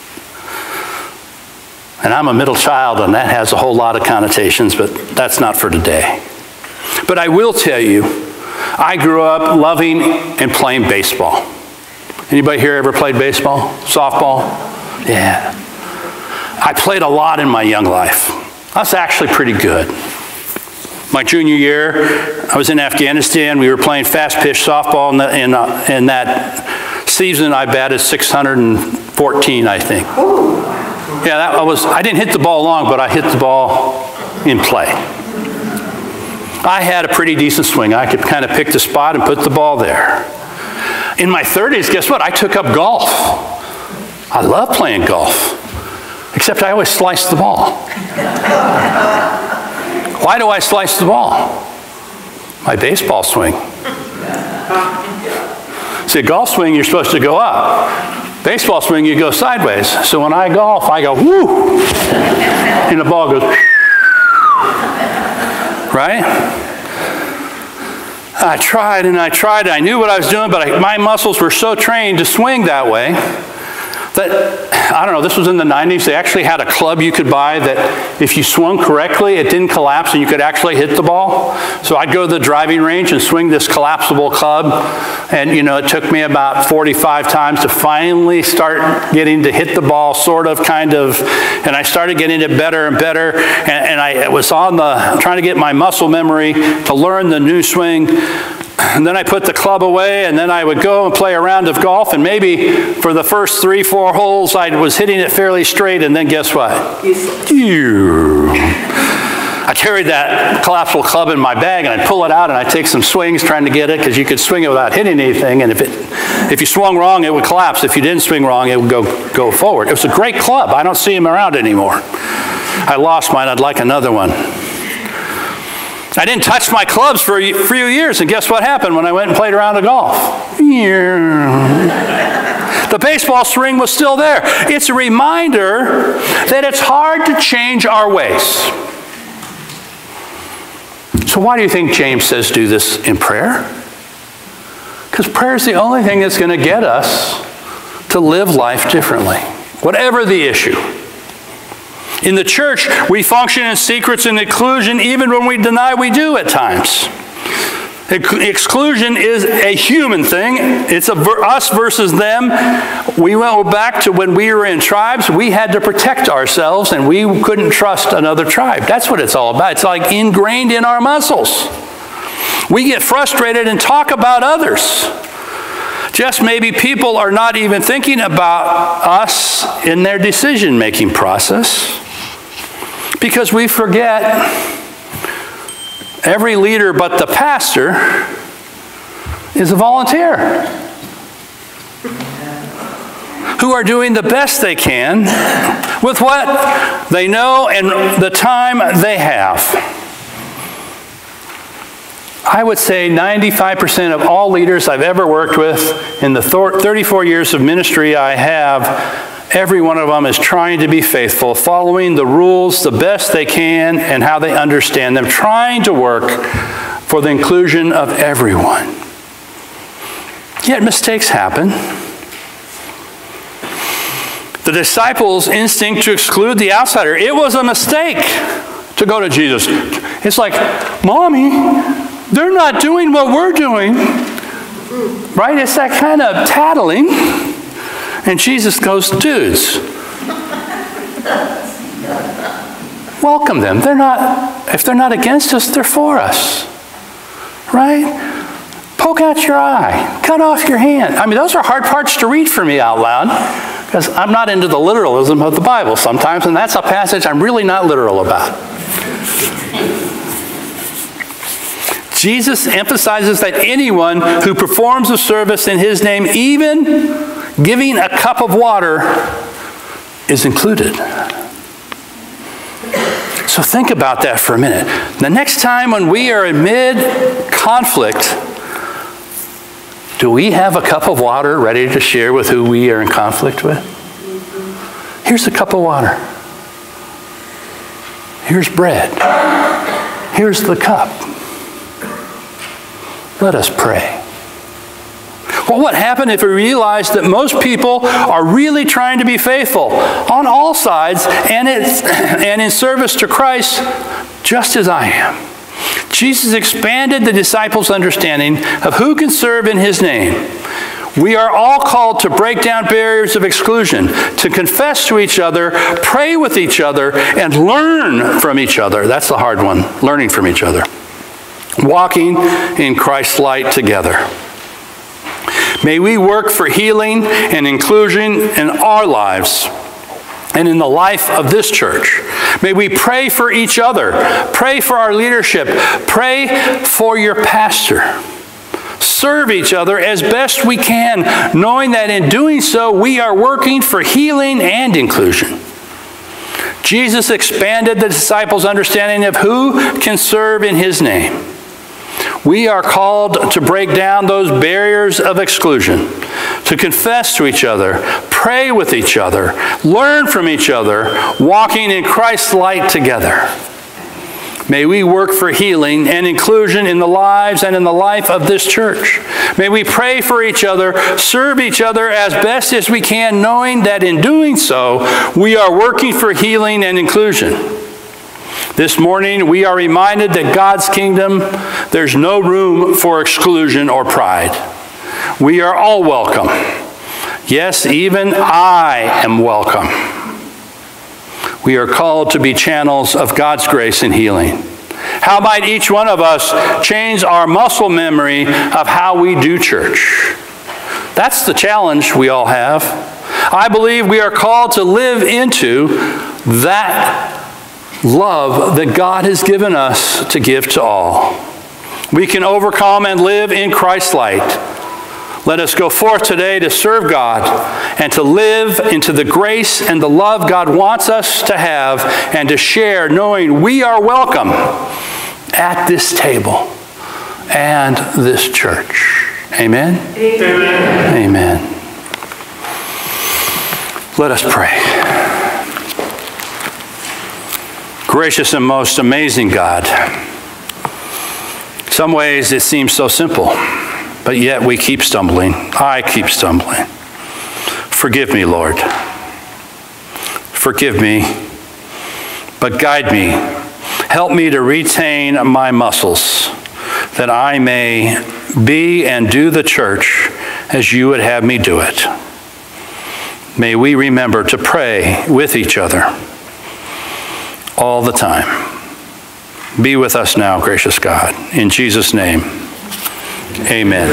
And I'm a middle child, and that has a whole lot of connotations, but that's not for today. But I will tell you, I grew up loving and playing baseball. Anybody here ever played baseball? Softball? Yeah. I played a lot in my young life. I was actually pretty good. My junior year, I was in Afghanistan. We were playing fast-pitch softball, and in, in, uh, in that season, I batted six hundred fourteen, I think. Yeah, that was, I didn't hit the ball long, but I hit the ball in play. I had a pretty decent swing. I could kind of pick the spot and put the ball there. In my thirties, guess what? I took up golf. I love playing golf, except I always slice the ball. Why do I slice the ball? My baseball swing. See, a golf swing, you're supposed to go up. Baseball swing, you go sideways. So when I golf, I go, woo, and the ball goes, right? I tried and I tried. I knew what I was doing, but I, my muscles were so trained to swing that way that, I don't know, this was in the nineties. They actually had a club you could buy that if you swung correctly, it didn't collapse and you could actually hit the ball. So I'd go to the driving range and swing this collapsible club. And, you know, it took me about forty-five times to finally start getting to hit the ball, sort of, kind of. And I started getting it better and better. And, and I was on the, trying to get my muscle memory to learn the new swing. And then I put the club away, and then I would go and play a round of golf, and maybe for the first three, four holes, I was hitting it fairly straight, and then guess what? I carried that collapsible club in my bag, and I'd pull it out, and I'd take some swings trying to get it, because you could swing it without hitting anything, and if it, if you swung wrong, it would collapse. If you didn't swing wrong, it would go, go forward. It was a great club. I don't see them around anymore. I lost mine. I'd like another one. I didn't touch my clubs for a few years, and guess what happened when I went and played a round of golf? The baseball swing was still there. It's a reminder that it's hard to change our ways. So why do you think James says do this in prayer? Because prayer is the only thing that's going to get us to live life differently, whatever the issue. In the church, we function in secrets and exclusion even when we deny we do at times. Exclusion is a human thing. It's a us versus them. We went back to when we were in tribes. We had to protect ourselves, and we couldn't trust another tribe. That's what it's all about. It's like ingrained in our muscles. We get frustrated and talk about others. Just maybe people are not even thinking about us in their decision-making process. Because we forget every leader but the pastor is a volunteer who are doing the best they can with what they know and the time they have. I would say ninety-five percent of all leaders I've ever worked with in the thirty-four years of ministry I have, every one of them is trying to be faithful, following the rules the best they can and how they understand them, trying to work for the inclusion of everyone. Yet mistakes happen. The disciples' instinct to exclude the outsider, it was a mistake to go to Jesus. It's like, Mommy, they're not doing what we're doing. Right? It's that kind of tattling. And Jesus goes, dudes, welcome them. They're not, if they're not against us, they're for us. right? Poke out your eye, cut off your hand. I mean, those are hard parts to read for me out loud because I'm not into the literalism of the Bible sometimes, and that's a passage I'm really not literal about. Jesus emphasizes that anyone who performs a service in his name, even giving a cup of water, is included. So think about that for a minute. The next time when we are in mid-conflict, do we have a cup of water ready to share with who we are in conflict with? Here's a cup of water. Here's bread. Here's the cup. Let us pray. Well, what happened if we realized that most people are really trying to be faithful on all sides and, it's, and in service to Christ just as I am? Jesus expanded the disciples' understanding of who can serve in his name. We are all called to break down barriers of exclusion, to confess to each other, pray with each other, and learn from each other. That's the hard one, learning from each other. Walking in Christ's light together. May we work for healing and inclusion in our lives and in the life of this church. May we pray for each other, pray for our leadership, pray for your pastor. Serve each other as best we can, knowing that in doing so, we are working for healing and inclusion. Jesus expanded the disciples' understanding of who can serve in his name. We are called to break down those barriers of exclusion, to confess to each other, pray with each other, learn from each other, walking in Christ's light together. May we work for healing and inclusion in the lives and in the life of this church. May we pray for each other, serve each other as best as we can, knowing that in doing so, we are working for healing and inclusion. This morning, we are reminded that God's kingdom, there's no room for exclusion or pride. We are all welcome. Yes, even I am welcome. We are called to be channels of God's grace and healing. How might each one of us change our muscle memory of how we do church? That's the challenge we all have. I believe we are called to live into that love that God has given us to give to all. We can overcome and live in Christ's light. Let us go forth today to serve God and to live into the grace and the love God wants us to have and to share, knowing we are welcome at this table and this church. Amen? Amen. Amen. Let us pray. Gracious and most amazing God, some ways it seems so simple, but yet we keep stumbling. I keep stumbling. Forgive me, Lord. Forgive me, but guide me. Help me to retain my muscles, that I may be and do the church as you would have me do it. May we remember to pray with each other all the time. Be with us now, gracious God. In Jesus' name, amen.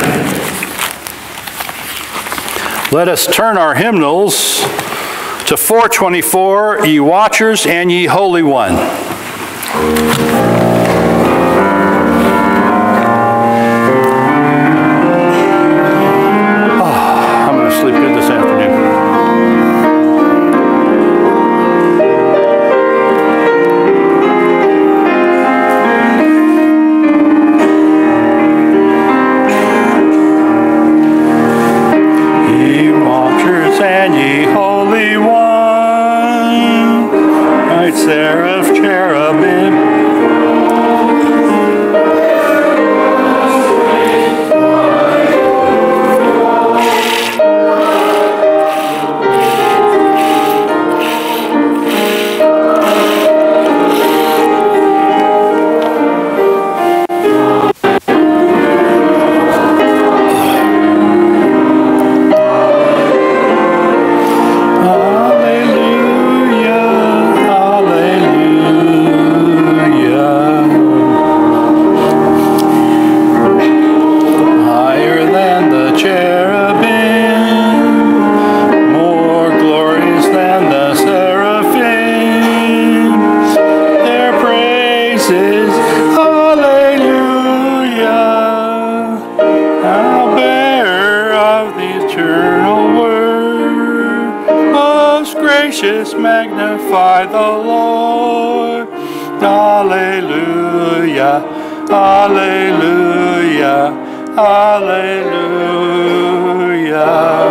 Let us turn our hymnals to four twenty-four, Ye Watchers and Ye Holy One. Oh, I'm going to sleep good this afternoon. And ye holy one, right seraph, cherubim, hallelujah, hallelujah. gracious, magnify the Lord. Alleluia, alleluia, alleluia.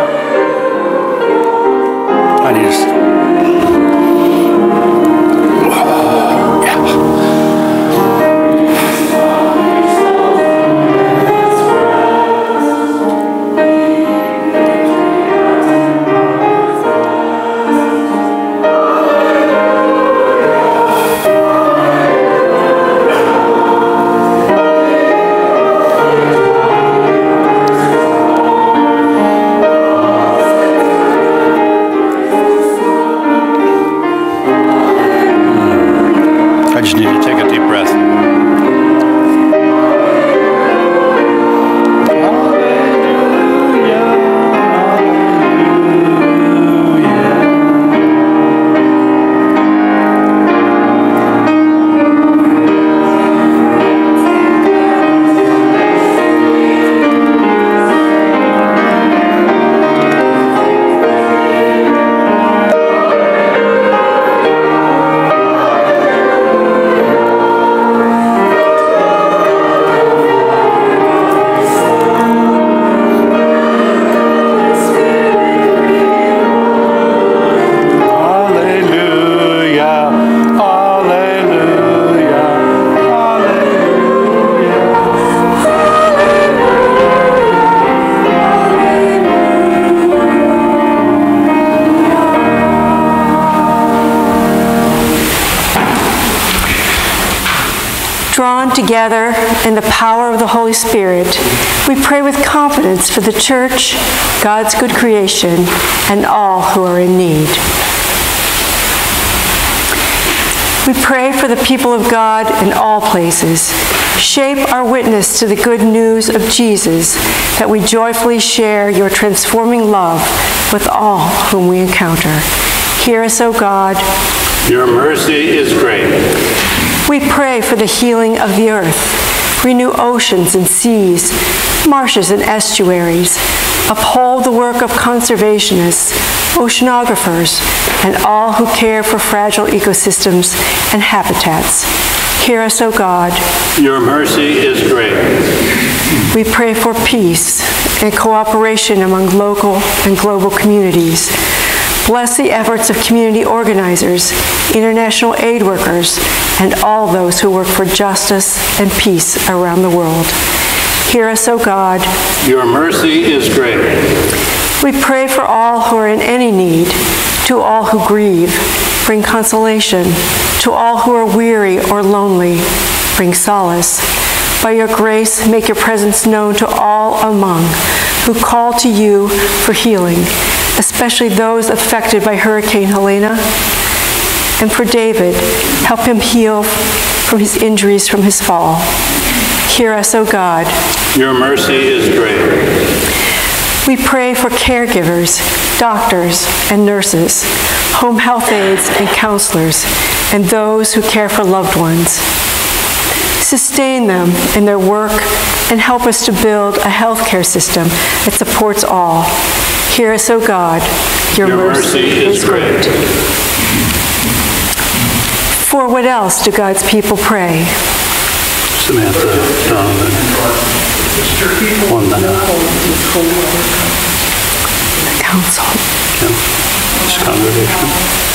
I need to... I just need to take a deep breath. Drawn together in the power of the Holy Spirit, we pray with confidence for the church, God's good creation, and all who are in need. We pray for the people of God in all places. Shape our witness to the good news of Jesus, that we joyfully share your transforming love with all whom we encounter. Hear us, O God. Your mercy is great. We pray for the healing of the earth. Renew oceans and seas, marshes and estuaries. Uphold the work of conservationists, oceanographers, and all who care for fragile ecosystems and habitats. Hear us, O God. Your mercy is great. We pray for peace and cooperation among local and global communities. Bless the efforts of community organizers, international aid workers, and all those who work for justice and peace around the world. Hear us, O God. Your mercy is great. We pray for all who are in any need, to all who grieve, bring consolation, to all who are weary or lonely, bring solace. By your grace, make your presence known to all among who call to you for healing, especially those affected by Hurricane Helena. And for David, help him heal from his injuries from his fall. Hear us, O God. Your mercy is great. We pray for caregivers, doctors and nurses, home health aides and counselors, and those who care for loved ones. Sustain them in their work and help us to build a healthcare system that supports all. Hear us, O God. Your, Your mercy, mercy is, is great. great. For what else do God's people pray? Samantha, Donovan, Wanda. The council. Yeah. This congregation.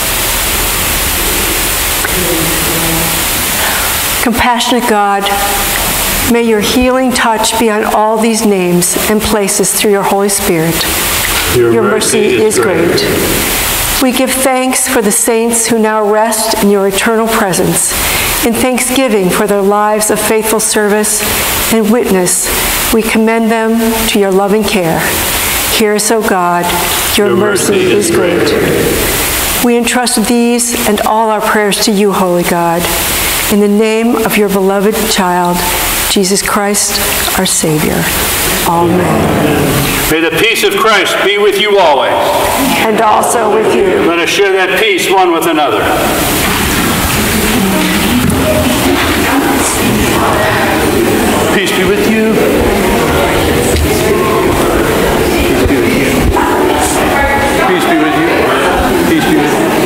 Compassionate God, may your healing touch be on all these names and places through your Holy Spirit. Your, your mercy, mercy is, is great. great. We give thanks for the saints who now rest in your eternal presence. In thanksgiving for their lives of faithful service and witness, we commend them to your loving care. Hear us, O God. Your, your mercy, mercy is great. great. We entrust these and all our prayers to you, Holy God, in the name of your beloved child, Jesus Christ, our Savior. Amen. May the peace of Christ be with you always. And also with you. Let us share that peace one with another. Peace be with you. Peace be with you. Peace be with you. Peace be with you.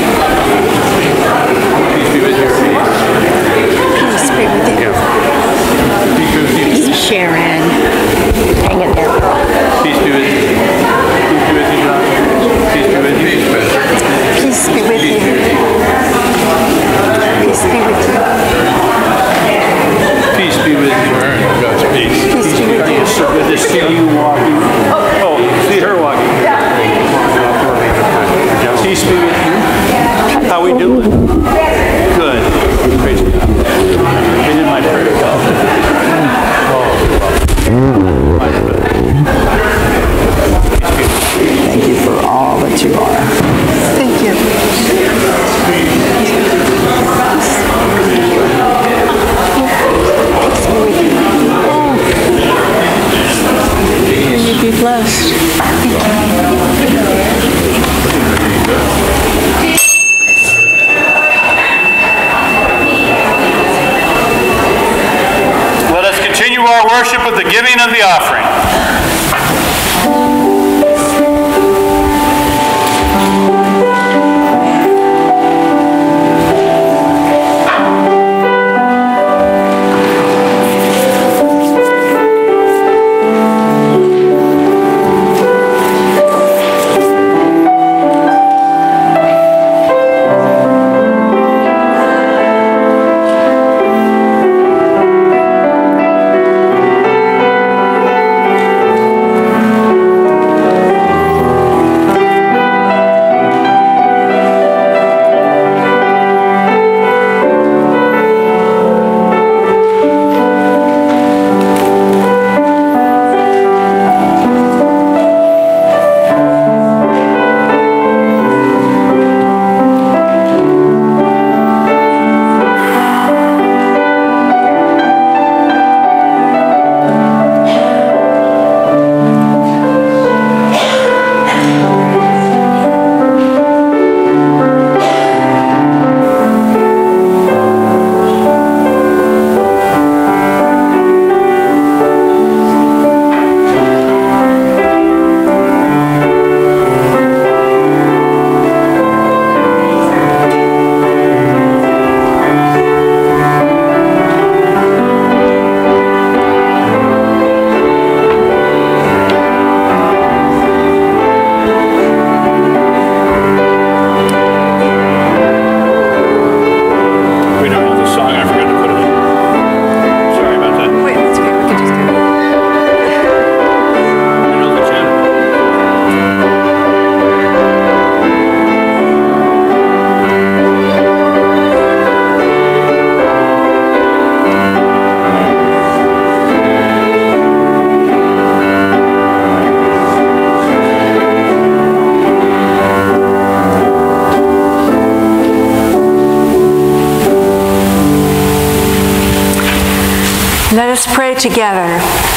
blessed. Let us continue our worship with the giving of the offering. Let us pray together.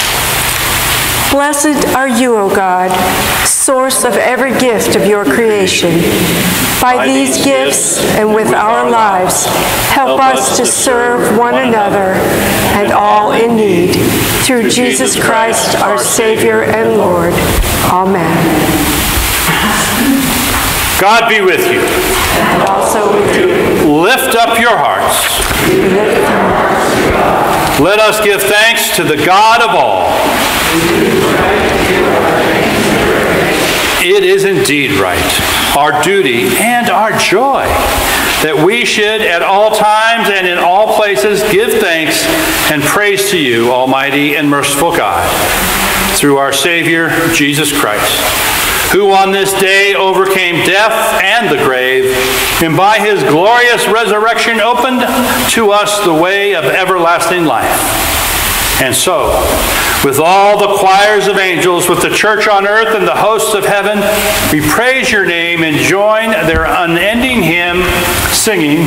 Blessed are you, O God, source of every gift of your creation. By, By these, these gifts and with, with our lives, help us to serve one another and all in need. Through Jesus Christ, our Savior and Lord. Amen. God be with you. And also with you. Lift up your hearts. Let us give thanks to the God of all. It is indeed right, our duty and our joy, that we should at all times and in all places give thanks and praise to you, Almighty and merciful God, through our Savior, Jesus Christ, who on this day overcame death and the grave, and by his glorious resurrection opened to us the way of everlasting life. And so, with all the choirs of angels, with the church on earth and the hosts of heaven, we praise your name and join their unending hymn, singing,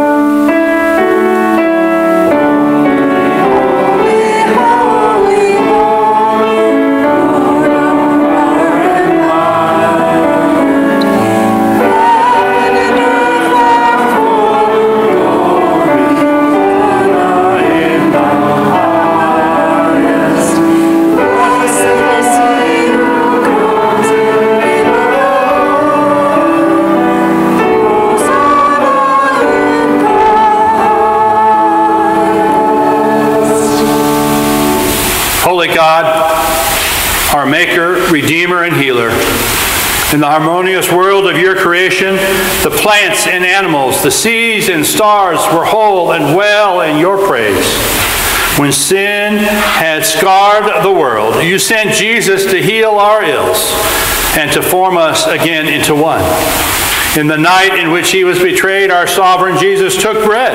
Holy God, our Maker, Redeemer, and Healer, in the harmonious world of your creation, the plants and animals, the seas and stars were whole and well in your praise. When sin had scarred the world, you sent Jesus to heal our ills and to form us again into one. In the night in which he was betrayed, our sovereign Jesus took bread.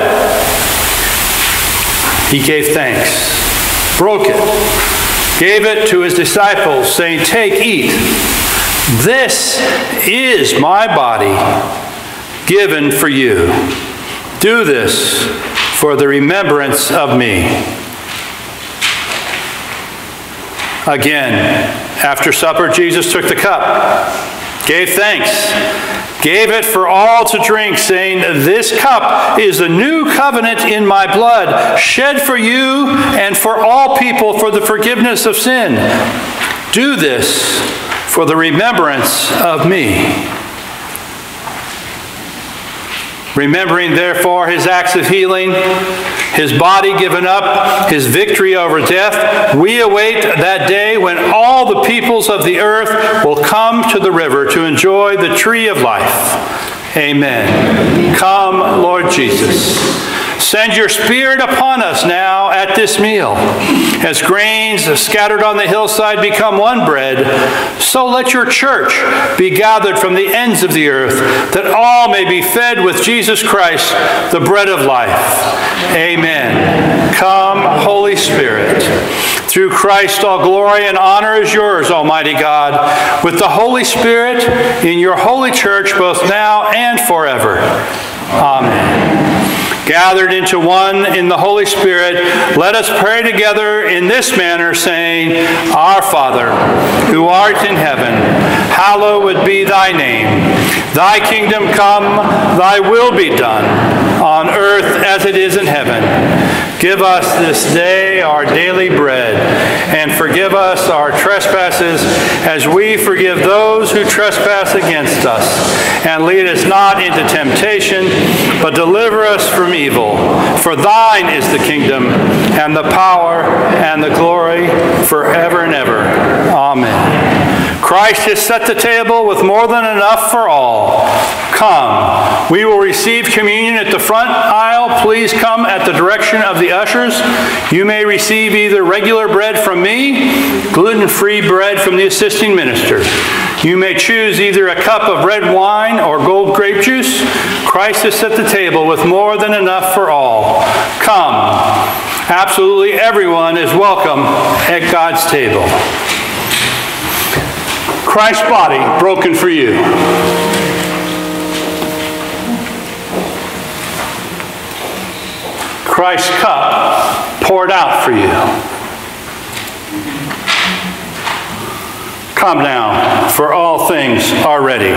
He gave thanks, broke it, gave it to his disciples, saying, "Take, eat. This is my body given for you. Do this for the remembrance of me." Again After supper, Jesus took the cup, gave thanks, gave it for all to drink, saying, "This cup is the new covenant in my blood, shed for you and for all people for the forgiveness of sin. Do this for the remembrance of me." Remembering, therefore, his acts of healing, his body given up, his victory over death, we await that day when all the peoples of the earth will come to the river to enjoy the tree of life. Amen. Come, Lord Jesus. Send your Spirit upon us now at this meal. As grains scattered on the hillside become one bread, so let your church be gathered from the ends of the earth, that all may be fed with Jesus Christ, the bread of life. Amen. Come, Holy Spirit. Through Christ, all glory and honor is yours, Almighty God, with the Holy Spirit in your holy church, both now and forever. Amen. Gathered into one in the Holy Spirit, let us pray together in this manner, saying, Our Father, who art in heaven, hallowed be thy name. Thy kingdom come, thy will be done, on earth as it is in heaven. Give us this day our daily bread, and forgive us our trespasses as we forgive those who trespass against us. And lead us not into temptation, but deliver us from evil. For thine is the kingdom, and the power, and the glory, forever and ever. Amen. Christ has set the table with more than enough for all. Come. We will receive communion at the front aisle. Please come at the direction of the ushers. You may receive either regular bread from me, gluten-free bread from the assisting minister. You may choose either a cup of red wine or gold grape juice. Christ has set the table with more than enough for all. Come. Absolutely everyone is welcome at God's table. Christ's body broken for you. Christ's cup poured out for you. Come now, for all things are ready.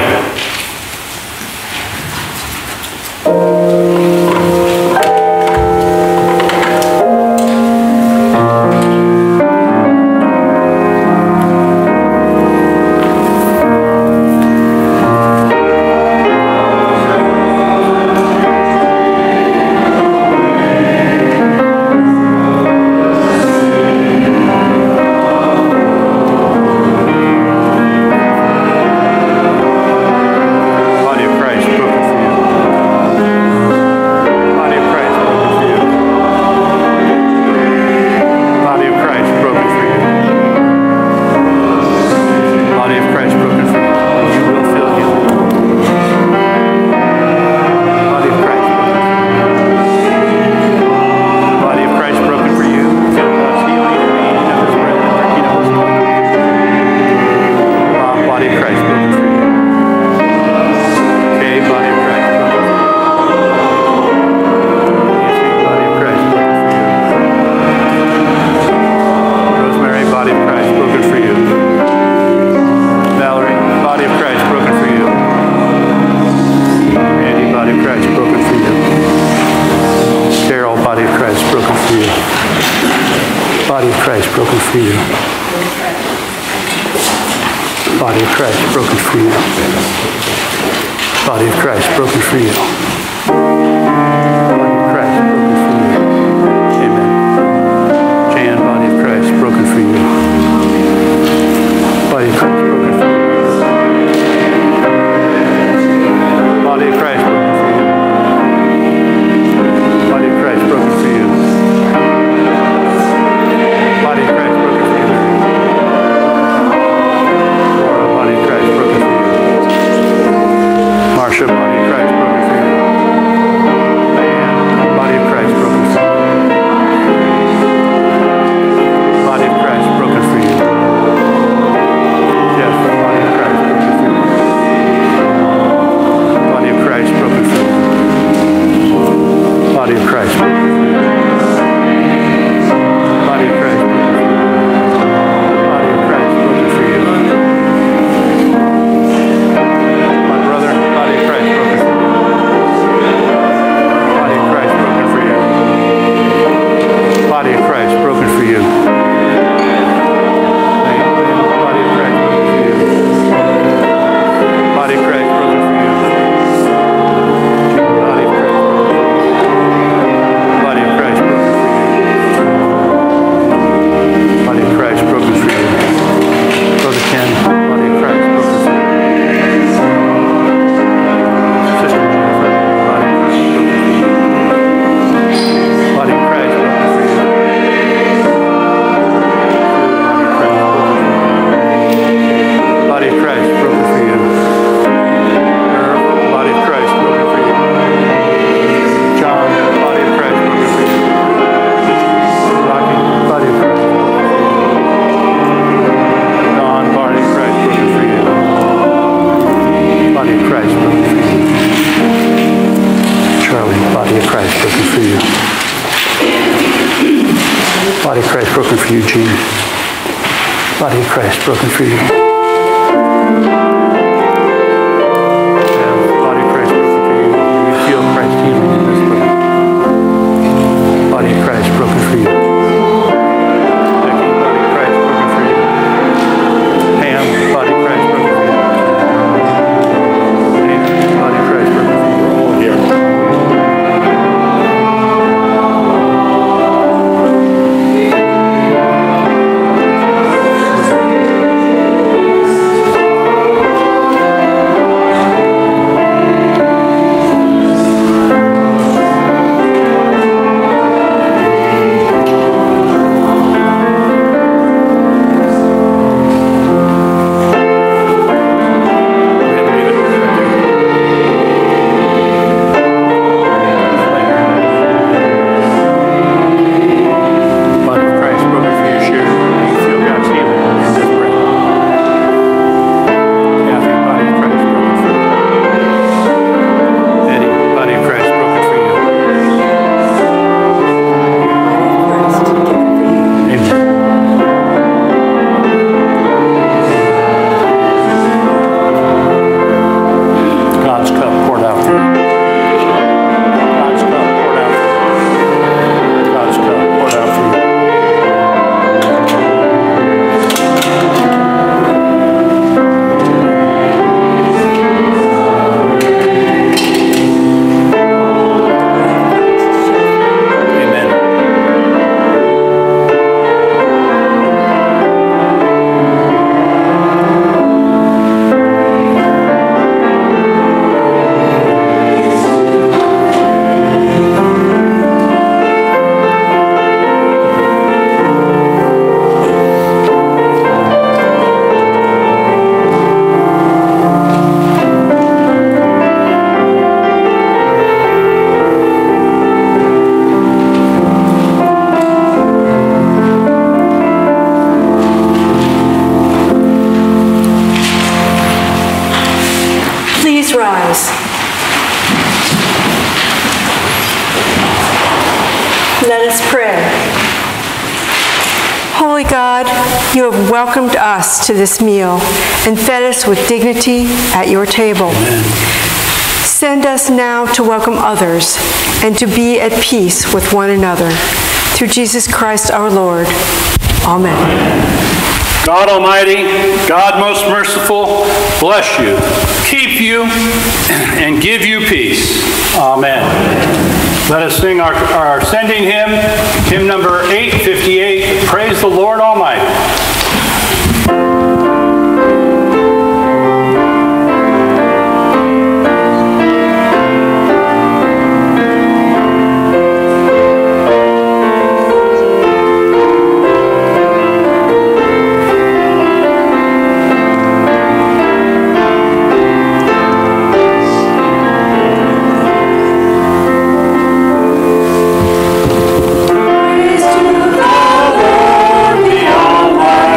Body of Christ broken for you. Broken for you. rise. Let us pray. Holy God, you have welcomed us to this meal and fed us with dignity at your table. Amen. Send us now to welcome others and to be at peace with one another. Through Jesus Christ our Lord. Amen. God Almighty, God most merciful, bless you, keep you, and give you peace. Amen. Let us sing our, our sending hymn, hymn number eight fifty-eight, Praise the Lord Almighty. Praise to the Lord, the Almighty.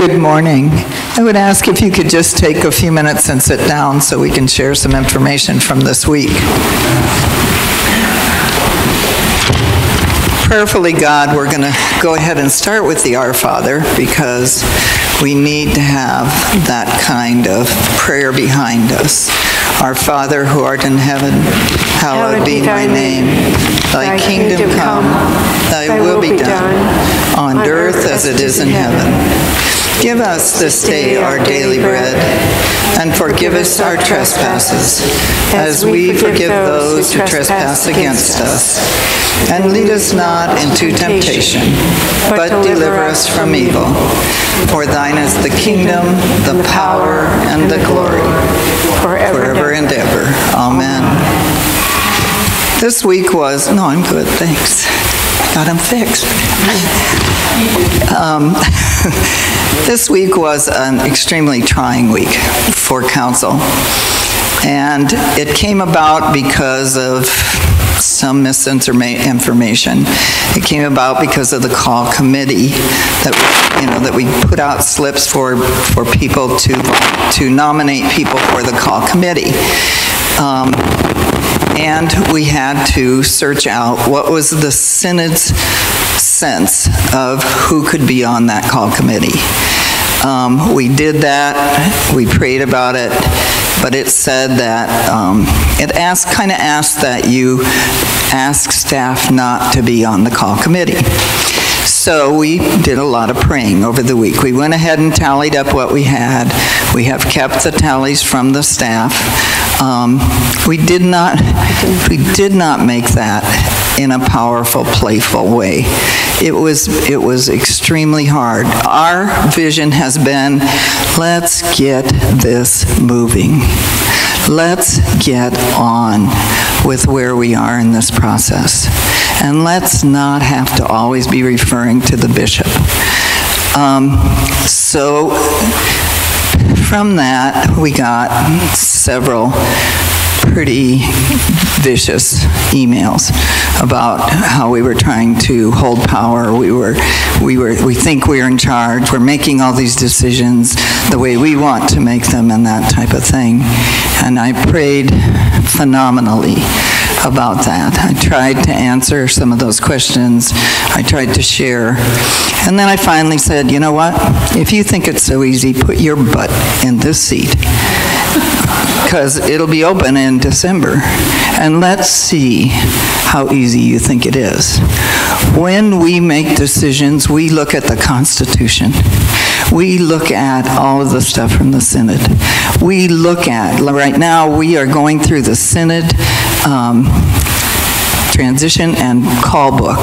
Good morning. I would ask if you could just take a few minutes and sit down so we can share some information from this week. Prayerfully, God, we're going to go ahead and start with the Our Father because we need to have that kind of prayer behind us. Our Father, who art in heaven, hallowed be thy name. Thy kingdom come, thy will be done, on earth as it is in heaven. Give us this day our daily bread, and forgive us our trespasses, as we forgive those who trespass against us. And lead us not into temptation, but deliver us from evil. For thine is the kingdom, the power, and the glory, forever and ever. Amen. This week was, no, I'm good, thanks. Got them fixed. Um, this week was an extremely trying week for council. And it came about because of some misinformation. It came about because of the call committee that, you know, that we put out slips for, for people to, to nominate people for the call committee. Um, and we had to search out what was the synod's sense of who could be on that call committee. Um, we did that, we prayed about it, but it said that, um, it asked, kind of asked that you ask staff not to be on the call committee. So we did a lot of praying over the week. We went ahead and tallied up what we had. We have kept the tallies from the staff. Um, we did not, we did not make that in a powerful, playful way. It was, it was extremely hard. Our vision has been, let's get this moving. Let's get on with where we are in this process. And let's not have to always be referring to the bishop. Um, so from that, we got several pretty vicious emails about how we were trying to hold power. We were, we were, we think we're in charge. We're making all these decisions the way we want to make them and that type of thing. And I prayed phenomenally about that. I tried to answer some of those questions. I tried to share. And then I finally said, you know what? If you think it's so easy, put your butt in this seat, because it'll be open in December. And let's see how easy you think it is. When we make decisions, we look at the Constitution. We look at all of the stuff from the Synod. We look at, right now, we are going through the Synod um, transition and call book.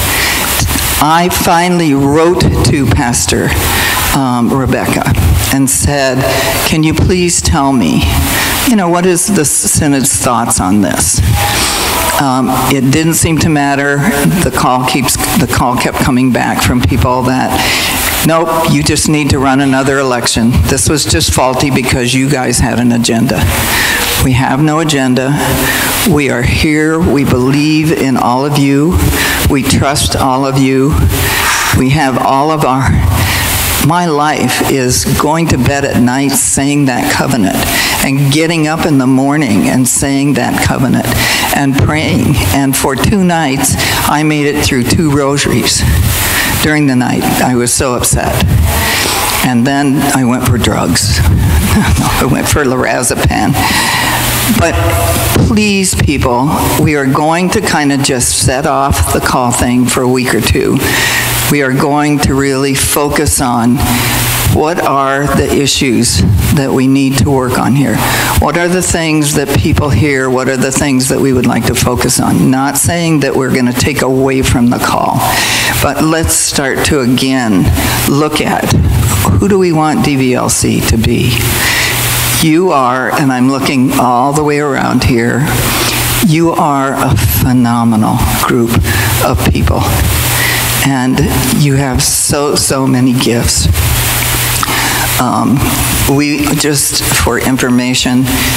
I finally wrote to Pastor um, Rebecca and said, can you please tell me, you know, what is the Synod's thoughts on this? Um, it didn't seem to matter. The call keeps, the call kept coming back from people that, nope, you just need to run another election. This was just faulty because you guys had an agenda. We have no agenda. We are here. We believe in all of you. We trust all of you. We have all of our, my life is going to bed at night saying that covenant and getting up in the morning and saying that covenant and praying. And for two nights, I made it through two rosaries. During the night, I was so upset. And then I went for drugs. I went for lorazepam. But please, people, we are going to kind of just set off the call thing for a week or two. We are going to really focus on what are the issues that we need to work on here. What are the things that people hear? What are the things that we would like to focus on? Not saying that we're going to take away from the call, but let's start to again look at who do we want D V L C to be? You are, and I'm looking all the way around here, you are a phenomenal group of people. And you have so, so many gifts. Um, we, just for information,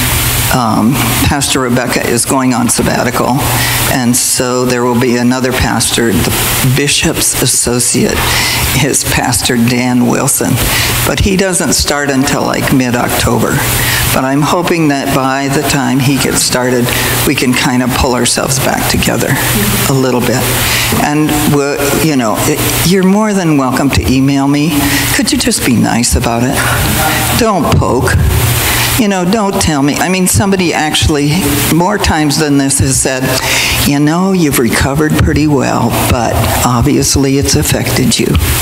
um, Pastor Rebecca is going on sabbatical, and so there will be another pastor. The bishop's associate is Pastor Dan Wilson, but he doesn't start until like mid-October. But I'm hoping that by the time he gets started, we can kind of pull ourselves back together a little bit. And, we'll, you know, it, you're more than welcome to email me. Could you just be nice about it? Don't poke. You know, don't tell me. I mean, somebody actually, more times than this, has said, you know, you've recovered pretty well, but obviously it's affected you.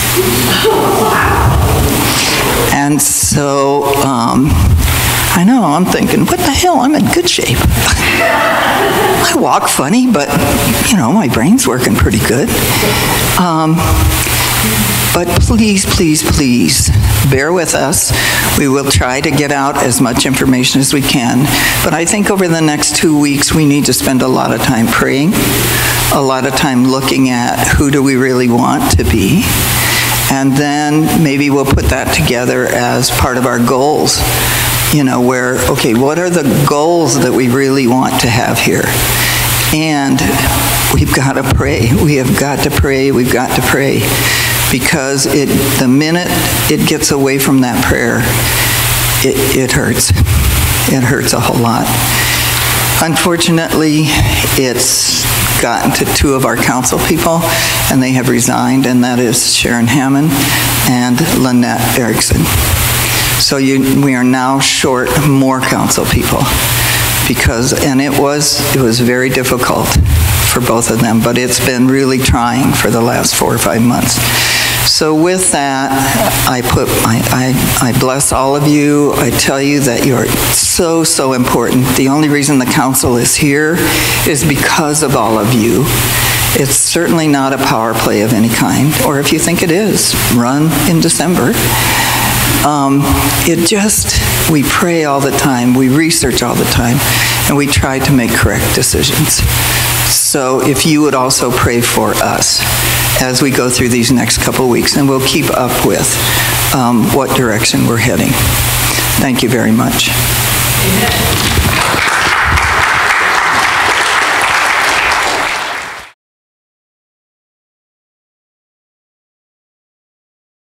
And so, um, I know, I'm thinking, what the hell? I'm in good shape. I walk funny, but, you know, my brain's working pretty good. Um, But please, please, please, bear with us. We will try to get out as much information as we can. But I think over the next two weeks, we need to spend a lot of time praying, a lot of time looking at who do we really want to be. And then maybe we'll put that together as part of our goals. You know, where, okay, what are the goals that we really want to have here? And we've got to pray. We have got to pray. We've got to pray. Because it, the minute it gets away from that prayer, it, it hurts. It hurts a whole lot. Unfortunately, it's gotten to two of our council people, and they have resigned, and that is Sharon Hammond and Lynette Erickson. So you, we are now short more council people. Because, and it was, it was very difficult for both of them, but it's been really trying for the last four or five months. So with that, I put, I, I, I bless all of you. I tell you that you're so, so important. The only reason the council is here is because of all of you. It's certainly not a power play of any kind, or if you think it is, run in December. Um, it just, we pray all the time, we research all the time, and we try to make correct decisions. So if you would also pray for us as we go through these next couple weeks, and we'll keep up with um, what direction we're heading. Thank you very much. Amen.